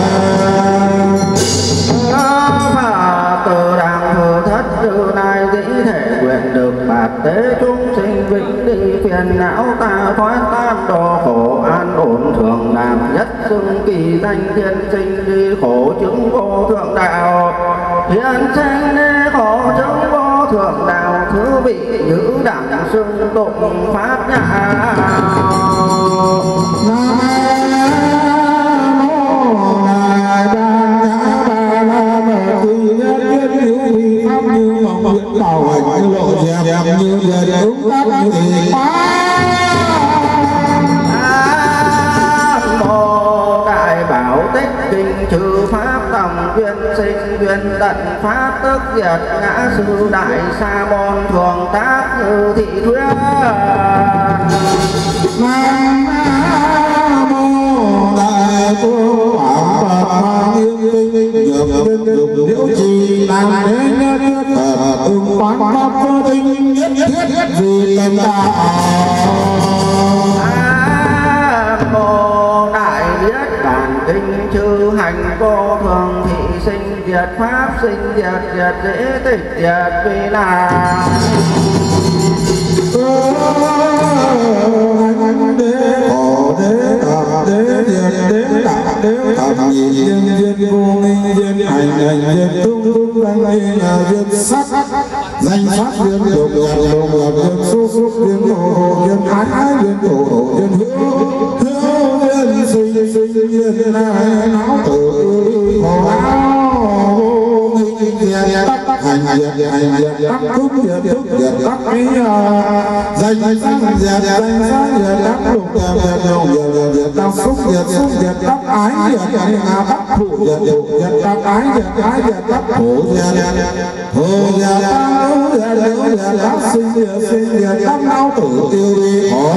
Từ đẳng thừa thất Như Lai dĩ thể nguyện được bạc tế chúng sinh vĩnh đi phiền não ta thoát tan độ khổ an ổn thường làm nhất xưng kỳ danh thiên sinh đi khổ chứng vô thượng đạo thiên sinh đi khổ chứng vô thượng đạo thứ vị giữ đẳng xưng tụng pháp nhã. Như giờ đúng các thì mô đại bảo tích kinh trừ pháp tòng duyên sinh duyên tận pháp tức diệt ngã sư đại sa môn thường tác như thị thuyết. Nam mô đại cô Phật mang yên tinh nhược nhân liễu trì đàn đế nhất Phật ứng quán pháp vô tinh nhất thiết vì tâm đạo. Nam mô đại biết bản kinh chư hành vô thường thị sinh diệt pháp sinh diệt diệt dễ tịch diệt vì là anh đế khổ đế tập đế diệt đế đạo đế thập nhị duyên vô minh duyên hành duyên tung duyên sắc danh sắc duyên dục duyên xúc duyên hộ duyên ái duyên thủ duyên hữu duyên sinh duyên não tử khổ não vô minh diệt hành diệt tắc thúc diệt tắc ấy danh sắc diệt tắc lục diệt tắc xúc diệt tắc ái diệt tắc thủ diệt tắc ái diệt tắc thủ diệt tắc sinh diệt tắc não tử tiêu đi khổ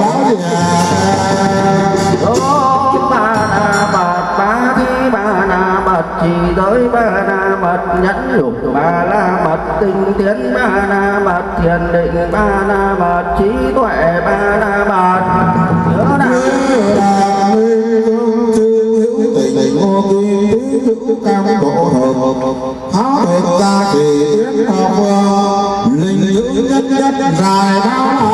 ba thi ba na mật chỉ giới ba na mật nhẫn lục ba la mật tinh tiến ba na mật thiền định ba na mật trí tuệ ba na mật nhớ đạo tình lệnh ô kim tứ hữu cam độ hợp háo thực gia kỳ tiến học linh hữu nhất nhất dài bao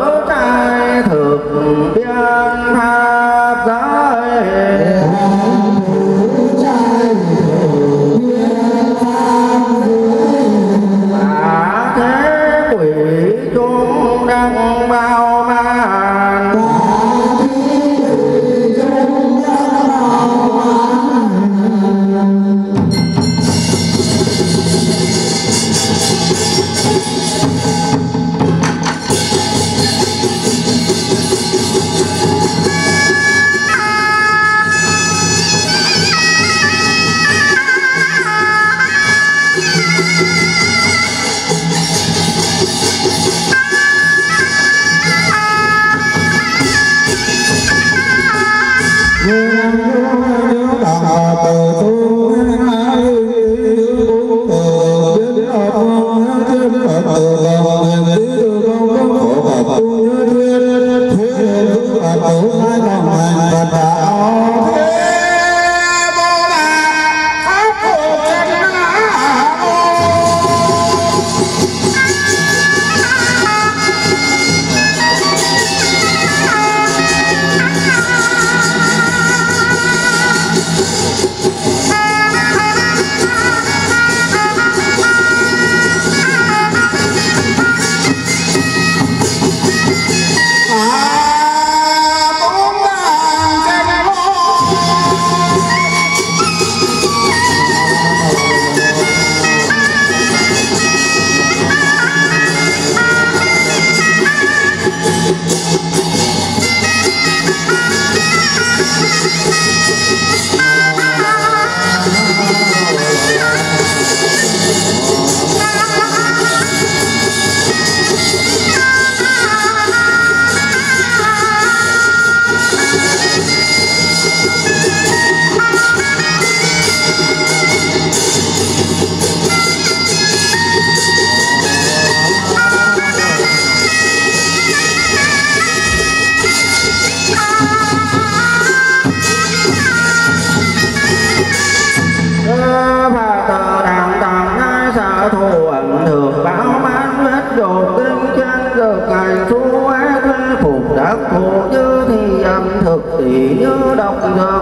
biên pháp giới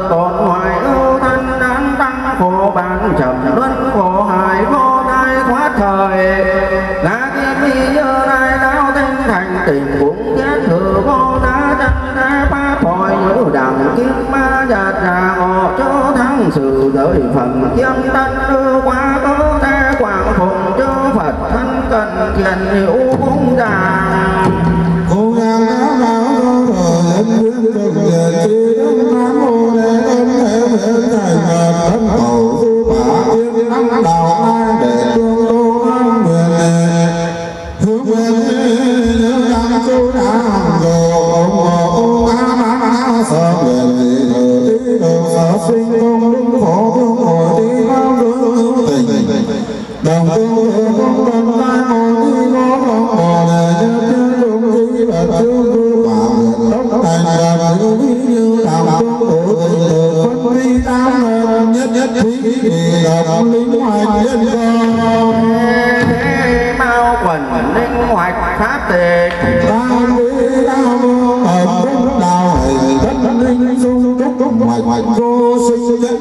tổn hoại ưu thân đáng tăng khổ bản trầm luân khổ hại vô tai thoát thời ngã kim mi như lai đáo tinh thành tình cũng kết thừa vô tá chân thế pháp hội nhũ đẳng kim ma giạt ra ngộ chỗ thắng sự giới phần kiêm tân ư quá có thế quảng phụng chư Phật thân cần thiền hữu cũng giảng Cô giang áo áo rồi em biết được về chi đông nam mô để tâm theo về thầy Phật tâm cầu tu bả tiên đăng đạo ai để tương tu an nguyện hướng về nhớ đăng tu đã hằng rồi ủng hộ á sợ nguyện gì thử tí đầu sở sinh công đúng khổ tương hội tí bao hướng tình đồng tương không cần ai ngồi đi ngó không ngồi để nhớ đúng khí và tương tư phạm tốc thành và hữu như đạo tương của tình được phân ly tam hợp nhất nhất thí thì đọc linh hoài nhân con mau quần linh hoạch pháp tịch tam quý đao mô ẩm đúc đào hình tất linh dung túc hoài hoài vô sinh nhất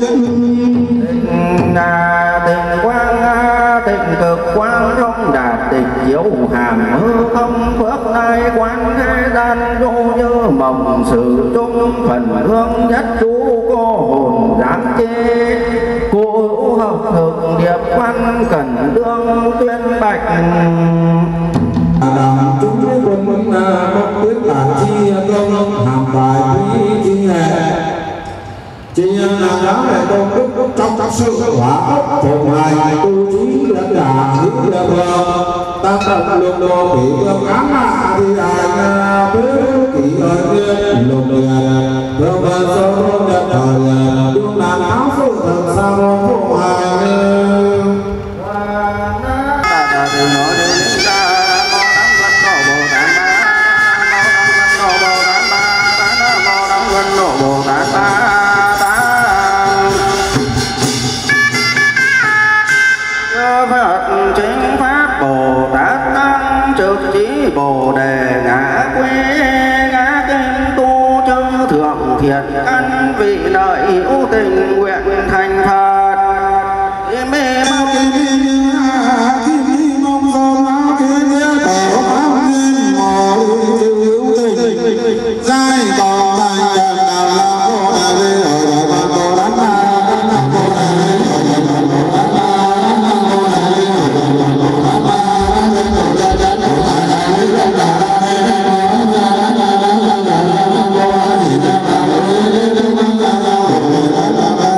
tình quang tịnh cực quang trong đạt tịch chiếu hàm hư không phước lai quán thế gian vô như mộng sự trung phần hương nhất chú cô hồn giáng chế cô hữu hợp thực điệp văn cần đương tuyên bạch đàm chúng quân bất quyết là chi công hàm bài quý chi hệ chi là đó là công đức trong sự quả phụng hành tu trí lãnh đạo hướng đạo ta tập lục đồ bị vương ám hạ thì hành với kỷ ở nguyên lục liền vương văn sâu nhật thời đương đàn áo phụ thật sao phụng hành Bồ đề ngã quê ngã kinh tu chư thượng thiện căn vị lợi ưu tình nguyện thành Phật mê mong kim mong do áo kiến nghĩa tổ pháp nguyên mò hữu tình giai còn thành đàn đàn la cô đà đi ở đại bàn cô đàn la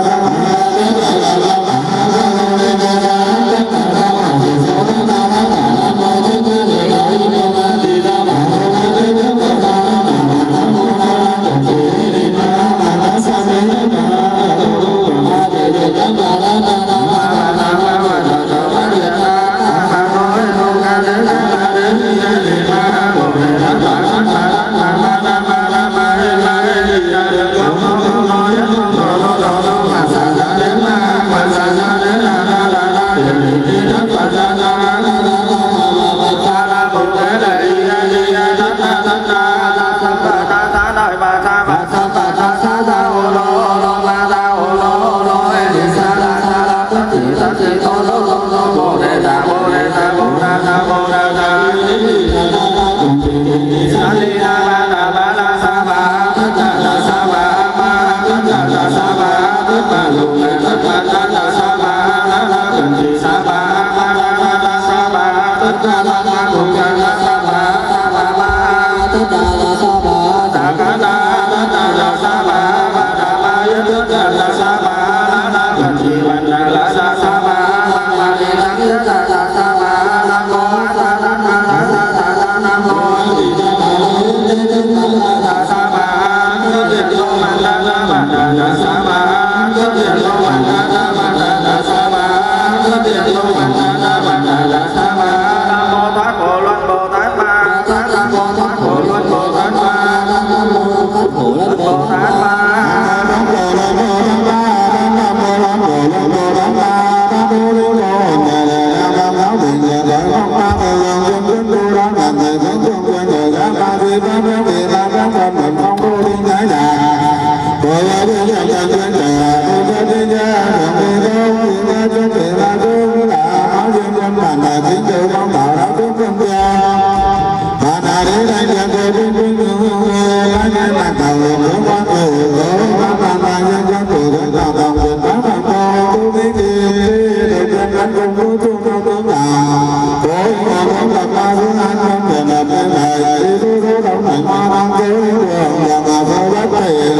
thành đạo đồng tiền bá thành đô tu vi kỳ để tiền ăn cùng vui chung trong tướng đạo cố hòa cũng lập ba thứ an trong tiền lập bên này đi tu số động thành hoa đang kế đường và bà vô bất thể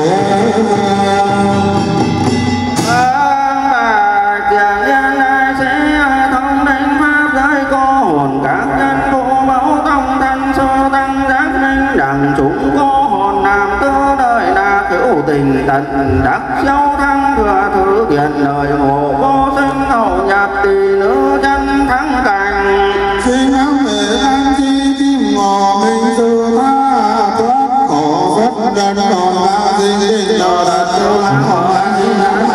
chúng có hồn nam tư đời na hữu tình tận đắc châu thăng thừa thứ kiện đời hộ vô sinh hậu nhật tỷ nữ chân thắng cảnh xin áo về an chi kim ngò minh sư tha thoát khổ xuất đần đòn ba sinh sinh đò đặt châu láng hộ an chi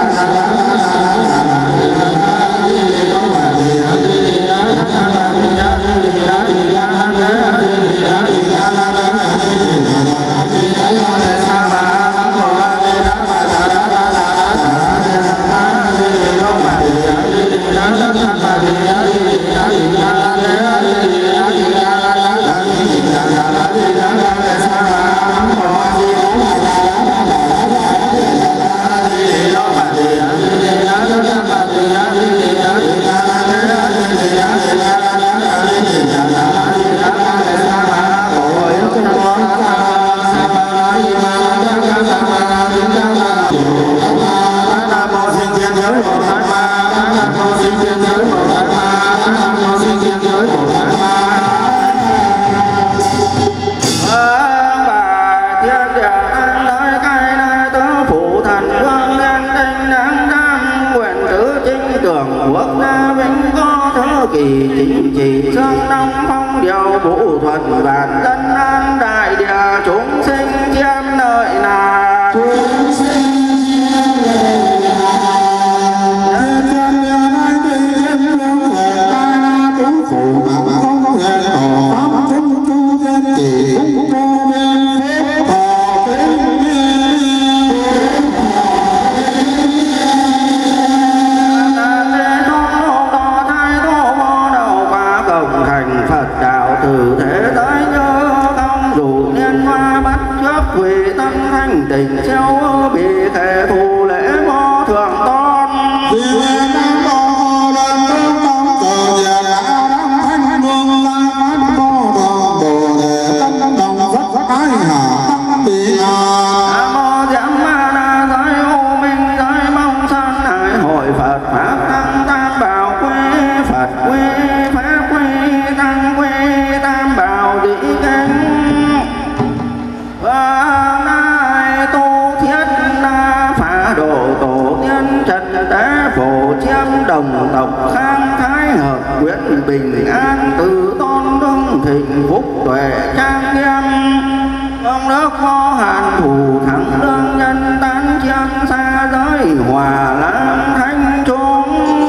kỳ chính trị sơn đông phong điều vũ thuận vạn dân an đại địa chúng sinh chiêm lợi là chúng sinh tình châu bị kẻ thù lễ mô thường tôn vì nam mô lần tương tâm cờ nhà đã thanh hương la mắt mô thường bồ đề tâm đồng rất ái hà tâm bị nam mô giảm ma na giới u minh giới mong san hải hội Phật pháp tăng tam bảo quy Phật quy pháp quy tăng quy tam bảo dị kinh phổ chiêm đồng tộc khang thái hợp quyến bình an từ tôn đương thịnh phúc tuệ trang nghiêm công đức vô hạn thù thắng lương nhân tán chiêm xa giới hòa lãng thanh trung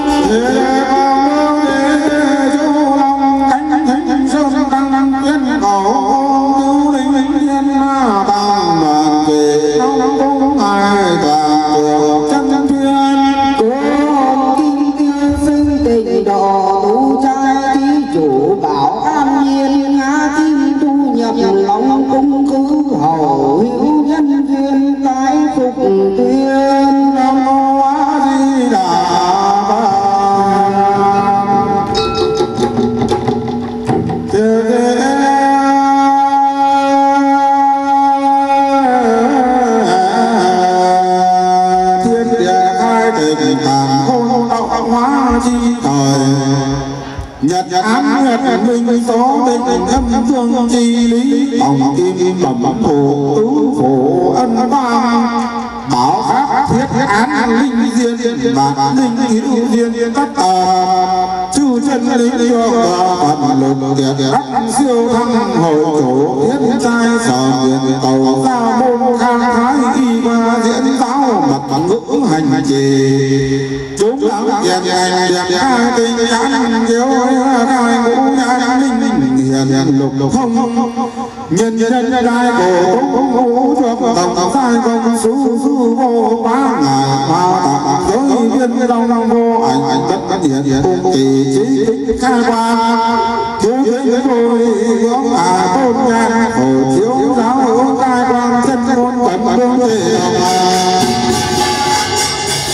nhật ám nhật minh số định âm dương chi lý bồng kim bẩm thủ tứ phổ ân quang bảo pháp thiết án linh diên bản linh hữu diên tất tờ chư chân lý yêu phật lực tiệt đắc siêu thăng hội chủ thiết trai sở viện tàu gia môn khang thái y ma diễn giáo mật ngữ hành trì chúng đạo thiện hành đẹp hai tình nhãn yêu hai ngũ nhãn linh hiền lục thông nhân nhân đại cổ ngũ chuộc tổng sai công su vô quá ngài hoa tạng giới viên long vô ảnh tất hiện cùng kỳ trí khai quang thiếu giới thôi hướng tôn nhang phổ chiếu giáo hướng khai quang chân ngôn cẩn đương thể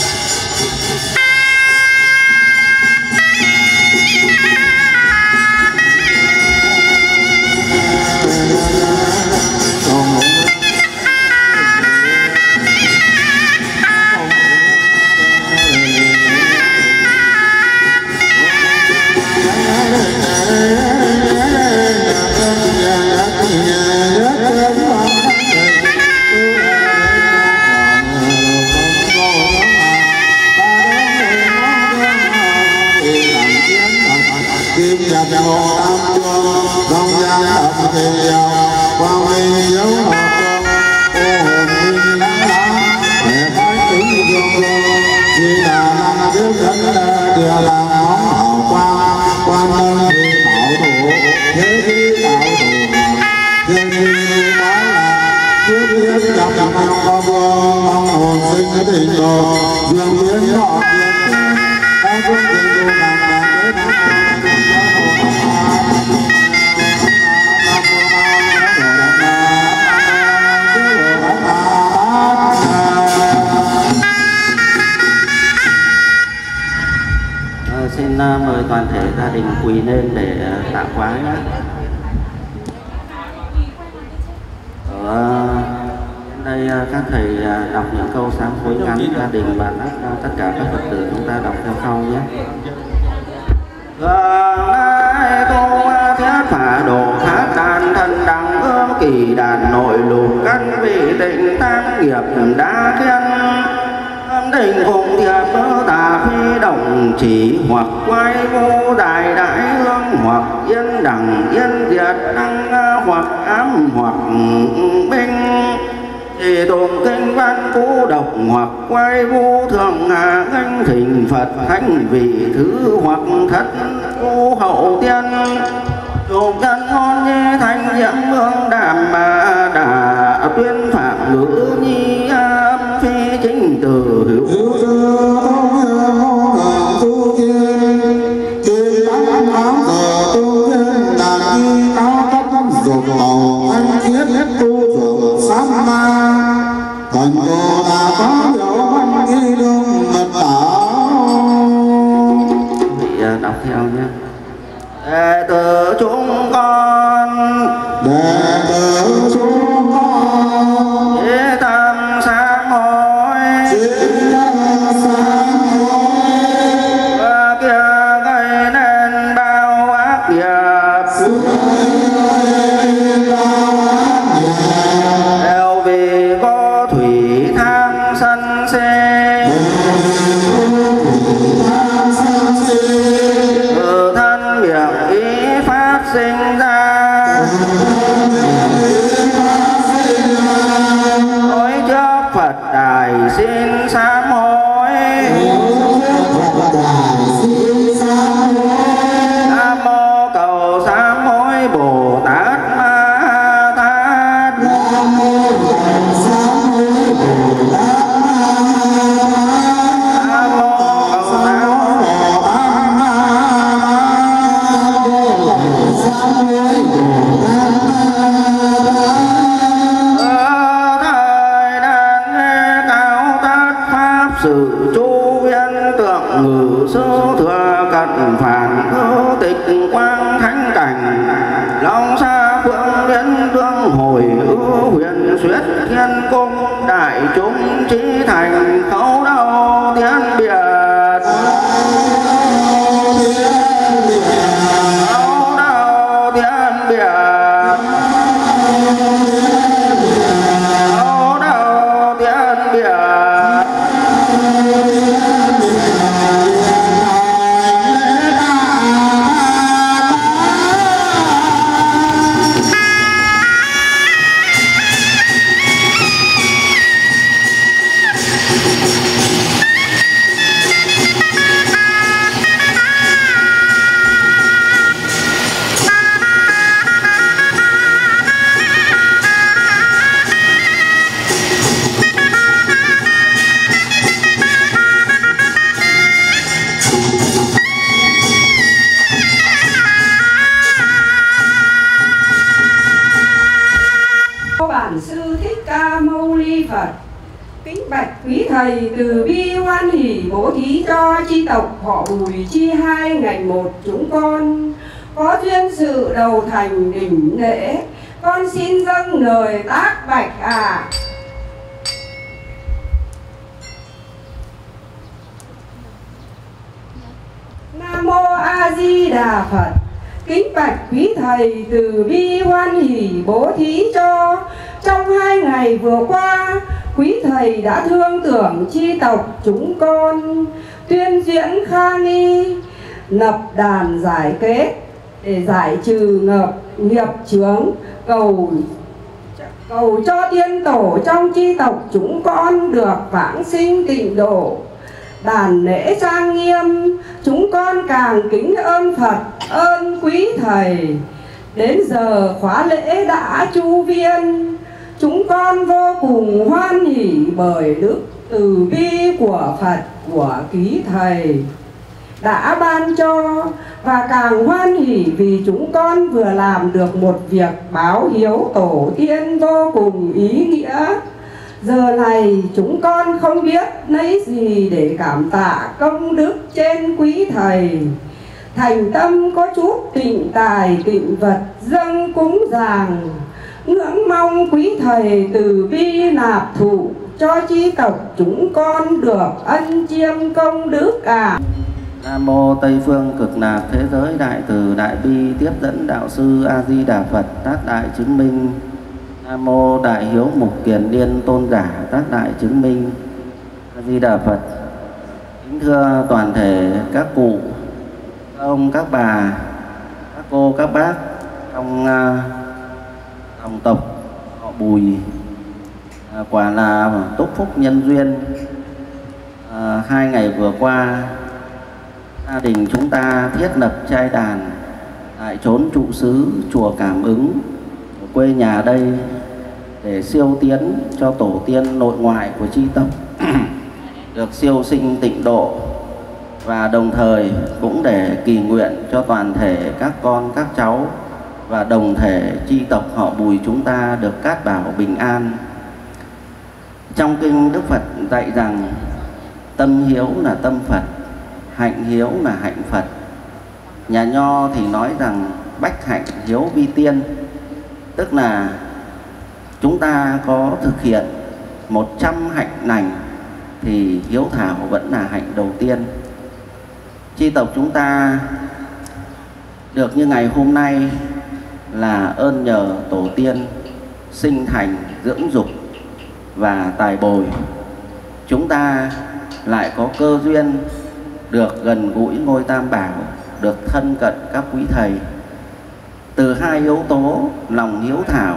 nhật ngộ tam phương long giang thập kỳ quang minh dấu hợp ô hồn minh lắng lắng để phái cứng dương dương chỉ là năng tiếp dẫn địa là ngóng hảo quang quan đơn vị bảo thủ thế khí đạo thủ thế khí nói là trước biết gặp nhau có vương mong hồn sinh tình đồ dương biến họ thiên các phương tình tu bằng kết xin mời toàn thể gia đình quỳ lên để tạ quái. Ở đây các thầy đọc những câu sám hối ngắn gia đình và tất cả các Phật tử chúng ta đọc theo sau nhé. Lai tu thiết phả độ thác đàn thân đẳng ương kỳ đàn nội lục căn vị tịnh tam nghiệp đã khen tình phụng thiệp tà phi động chỉ hoặc quay vô đại đại hương hoặc yên đẳng yên diệt đăng hoặc ám hoặc binh thì tụng kinh văn cú độc hoặc quay vô thượng hạ danh thỉnh Phật thánh vị thứ hoặc thất cô hậu tiên chụp chân ngon như thanh diễm hương đàm mà đà tuyên phạm ngữ nhi âm phi chính từ hữu thần cô là có dấu văn ghi đương mật bảo vị đọc theo nhé. Đệ tử chúng con chí tâm sám hối và kia gây nên bao ác nghiệp đều vì có thủy tham sân si từ thân miệng ý phát sinh ra đối trước Phật đài xin sám hối. Nam mô cầu sám hối Bồ Tát Ma Tát. Nam mô cầu sám hối Bồ Tát sự chu viên tượng ngự sư thừa cận phản hữu tịch quang thánh cảnh long xa phượng biến tương hồi ưu huyền suyết thiên cung đại chúng trí thành khấu đau tiến biệt khấu đau tiến biệt khấu đau tiến biệt. Kính bạch quý thầy, từ bi hoan hỷ bố thí cho chi tộc họ Bùi chi hai ngành một chúng con có duyên sự đầu thành đỉnh lễ, con xin dâng lời tác bạch Nam mô A Di Đà Phật. Kính bạch quý thầy, từ bi hoan hỷ bố thí cho trong 2 ngày vừa qua, quý thầy đã thương tưởng chi tộc chúng con, tuyên diễn kha ni, lập đàn giải kết, để giải trừ nghiệp chướng, cầu cho tiên tổ trong chi tộc chúng con được vãng sinh tịnh độ. Đàn lễ trang nghiêm, chúng con càng kính ơn Phật, ơn quý thầy. Đến giờ khóa lễ đã chu viên, chúng con vô cùng hoan hỉ bởi đức từ bi của Phật, của quý thầy đã ban cho, và càng hoan hỉ vì chúng con vừa làm được một việc báo hiếu tổ tiên vô cùng ý nghĩa. Giờ này chúng con không biết lấy gì để cảm tạ công đức trên quý thầy. Thành tâm có chút tịnh tài tịnh vật dâng cúng dường, ngưỡng mong quý thầy từ bi nạp thụ cho chi tộc chúng con được ân chiêm công đức ạ. Nam mô Tây phương cực lạc thế giới đại từ đại bi tiếp dẫn đạo sư A Di Đà Phật tác đại chứng minh. Nam mô Đại Hiếu Mục Kiền Liên Tôn giả tác đại chứng minh. A Di Đà Phật. Kính thưa toàn thể các cụ, các ông, các bà, các cô, các bác trong dòng tộc họ Bùi, quả là túc phúc nhân duyên. 2 ngày vừa qua, gia đình chúng ta thiết lập trai đàn tại chốn trụ xứ chùa Cảm Ứng ở quê nhà đây để siêu tiến cho tổ tiên nội ngoại của chi tộc được siêu sinh tịnh độ, và đồng thời cũng để kỳ nguyện cho toàn thể các con các cháu và đồng thể chi tộc họ Bùi chúng ta được cát bảo bình an. Trong kinh Đức Phật dạy rằng tâm hiếu là tâm Phật, hạnh hiếu là hạnh Phật. Nhà Nho thì nói rằng bách hạnh hiếu vi tiên, tức là chúng ta có thực hiện 100 hạnh lành thì hiếu thảo vẫn là hạnh đầu tiên. Chi tộc chúng ta được như ngày hôm nay là ơn nhờ tổ tiên sinh thành dưỡng dục và tài bồi. Chúng ta lại có cơ duyên được gần gũi ngôi Tam Bảo, được thân cận các quý thầy. Từ 2 yếu tố lòng hiếu thảo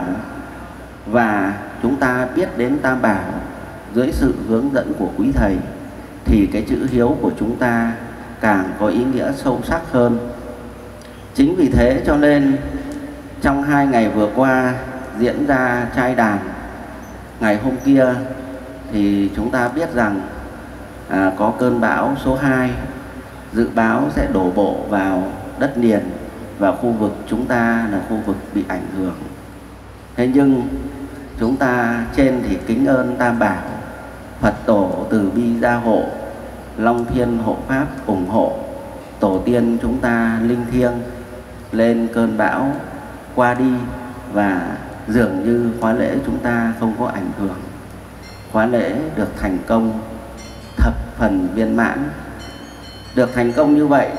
và chúng ta biết đến Tam Bảo dưới sự hướng dẫn của quý thầy thì cái chữ hiếu của chúng ta càng có ý nghĩa sâu sắc hơn. Chính vì thế cho nên trong 2 ngày vừa qua diễn ra trai đàn, ngày hôm kia thì chúng ta biết rằng có cơn bão số 2 dự báo sẽ đổ bộ vào đất liền và khu vực chúng ta là khu vực bị ảnh hưởng. Thế nhưng chúng ta trên thì kính ơn Tam Bảo, Phật tổ từ bi gia hộ, Long Thiên hộ pháp ủng hộ, tổ tiên chúng ta linh thiêng lên cơn bão qua đi, và dường như khóa lễ chúng ta không có ảnh hưởng. Khóa lễ được thành công thập phần viên mãn. Được thành công như vậy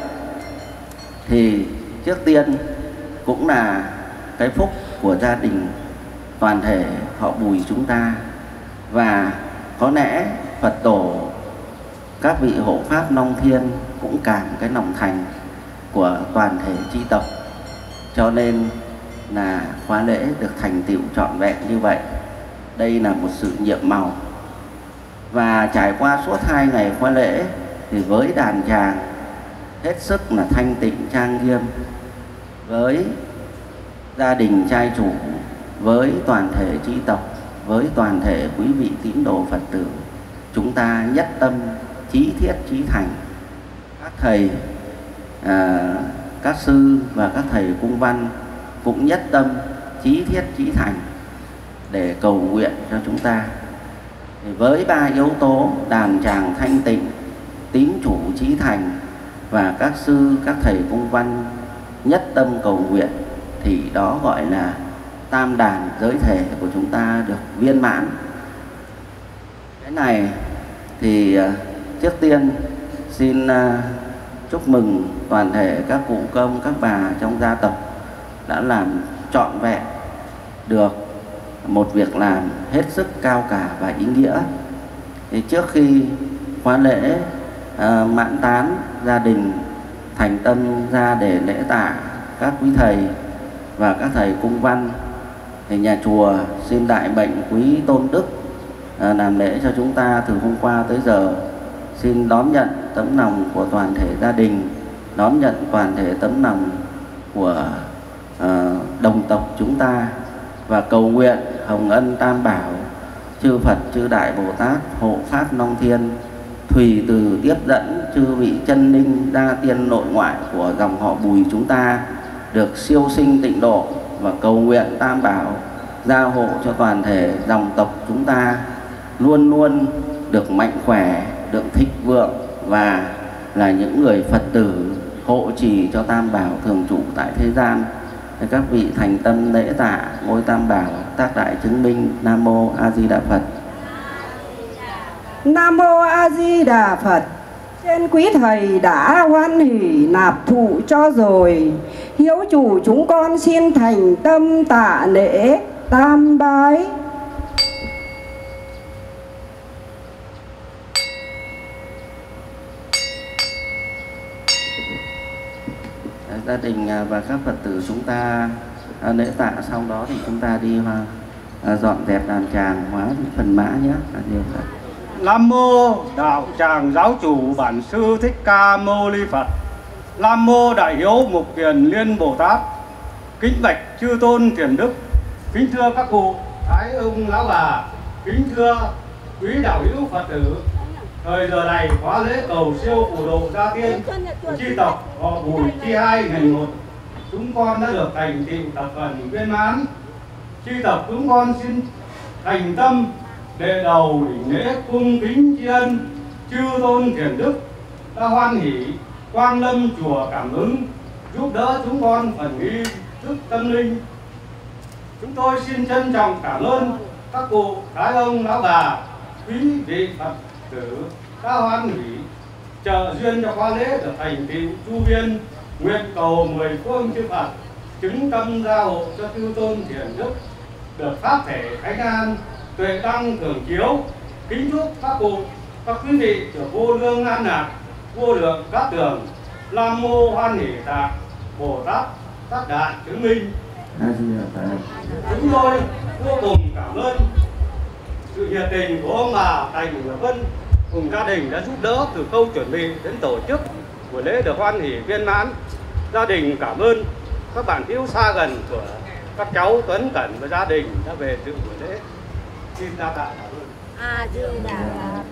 thì trước tiên cũng là cái phúc của gia đình toàn thể họ Bùi chúng ta, và có lẽ Phật tổ, các vị hộ pháp Long Thiên cũng cảm cái lòng thành của toàn thể chi tộc, cho nên là khóa lễ được thành tựu trọn vẹn như vậy. Đây là một sự nhiệm màu. Và trải qua suốt 2 ngày khóa lễ thì với đàn tràng hết sức là thanh tịnh trang nghiêm, với gia đình trai chủ, với toàn thể chi tộc, với toàn thể quý vị tín đồ Phật tử, chúng ta nhất tâm chí thiết chí thành. Các thầy, các sư và các thầy cung văn cũng nhất tâm chí thiết chí thành để cầu nguyện cho chúng ta. Thì với 3 yếu tố đàn tràng thanh tịnh, tín chủ chí thành và các sư, các thầy cung văn nhất tâm cầu nguyện thì đó gọi là tam đàn giới thể của chúng ta được viên mãn. Cái này thì trước tiên xin chúc mừng toàn thể các cụ công, các bà trong gia tộc đã làm trọn vẹn được một việc làm hết sức cao cả và ý nghĩa. Thì trước khi khóa lễ mãn tán, gia đình thành tâm ra để lễ tạ các quý thầy và các thầy cung văn, thì nhà chùa xin đại mệnh quý tôn đức làm lễ cho chúng ta từ hôm qua tới giờ. Xin đón nhận tấm lòng của toàn thể gia đình, đón nhận toàn thể tấm lòng của đồng tộc chúng ta, và cầu nguyện hồng ân Tam Bảo, chư Phật chư Đại Bồ Tát hộ pháp long thiên, thùy từ tiếp dẫn chư vị chân linh đa tiên nội ngoại của dòng họ Bùi chúng ta được siêu sinh tịnh độ, và cầu nguyện Tam Bảo gia hộ cho toàn thể dòng tộc chúng ta luôn luôn được mạnh khỏe, được thịnh vượng, và là những người Phật tử hộ trì cho Tam Bảo thường trụ tại thế gian. Thì các vị thành tâm lễ tạ ngôi Tam Bảo tác đại chứng minh. Nam mô A Di Đà Phật. Nam mô A Di Đà Phật. Trên quý thầy đã hoan hỷ nạp thụ cho rồi, hiếu chủ chúng con xin thành tâm tạ lễ tam bái. Gia đình và các Phật tử chúng ta lễ tạ xong đó thì chúng ta đi dọn dẹp đàn tràng, hóa phần mã nhé. Nam mô Đạo Tràng Giáo Chủ Bản Sư Thích Ca Mâu Ni Phật. Nam mô Đại Hiếu Mục Kiền Liên Bồ Tát. Kính bạch chư tôn thiền đức, kính thưa các cụ thái ông lão bà, kính thưa quý đạo hữu Phật tử. Thời giờ này khóa lễ cầu siêu phù độ gia tiên của chi tộc họ Bùi chi 2 ngày 1, chúng con đã được thành tựu thập phần viên mãn. Chi tộc chúng con xin thành tâm đệ đầu đỉnh lễ cung kính tri ân chư tôn thiền đức đã hoan hỷ quang lâm chùa Cảm Ứng, giúp đỡ chúng con phần nghi thức tâm linh. Chúng tôi xin trân trọng cảm ơn các cụ thái ông lão bà, quý vị Phật tử đã hoan hỷ trợ duyên cho khóa lễ được thành tựu chu viên. Nguyện cầu 10 phương chư Phật chứng tâm gia hộ cho chư tôn thiền đức được pháp thể khánh an, tuệ tăng cường chiếu. Kính chúc các cụ, các quý vị được vô lương an lạc, vô lượng cát tường. Nam mô Hoan Hỷ Tạng Bồ Tát Tác Đại Chứng Minh. Chúng tôi vô cùng cảm ơn sự nhiệt tình của ông bà Thành và Vân cùng gia đình đã giúp đỡ từ khâu chuẩn bị đến tổ chức buổi lễ được hoan hỷ viên mãn. Gia đình cảm ơn các bạn hữu xa gần của các cháu Tuấn Cẩn và gia đình đã về dự buổi lễ. Xin đa tạ cảm ơn.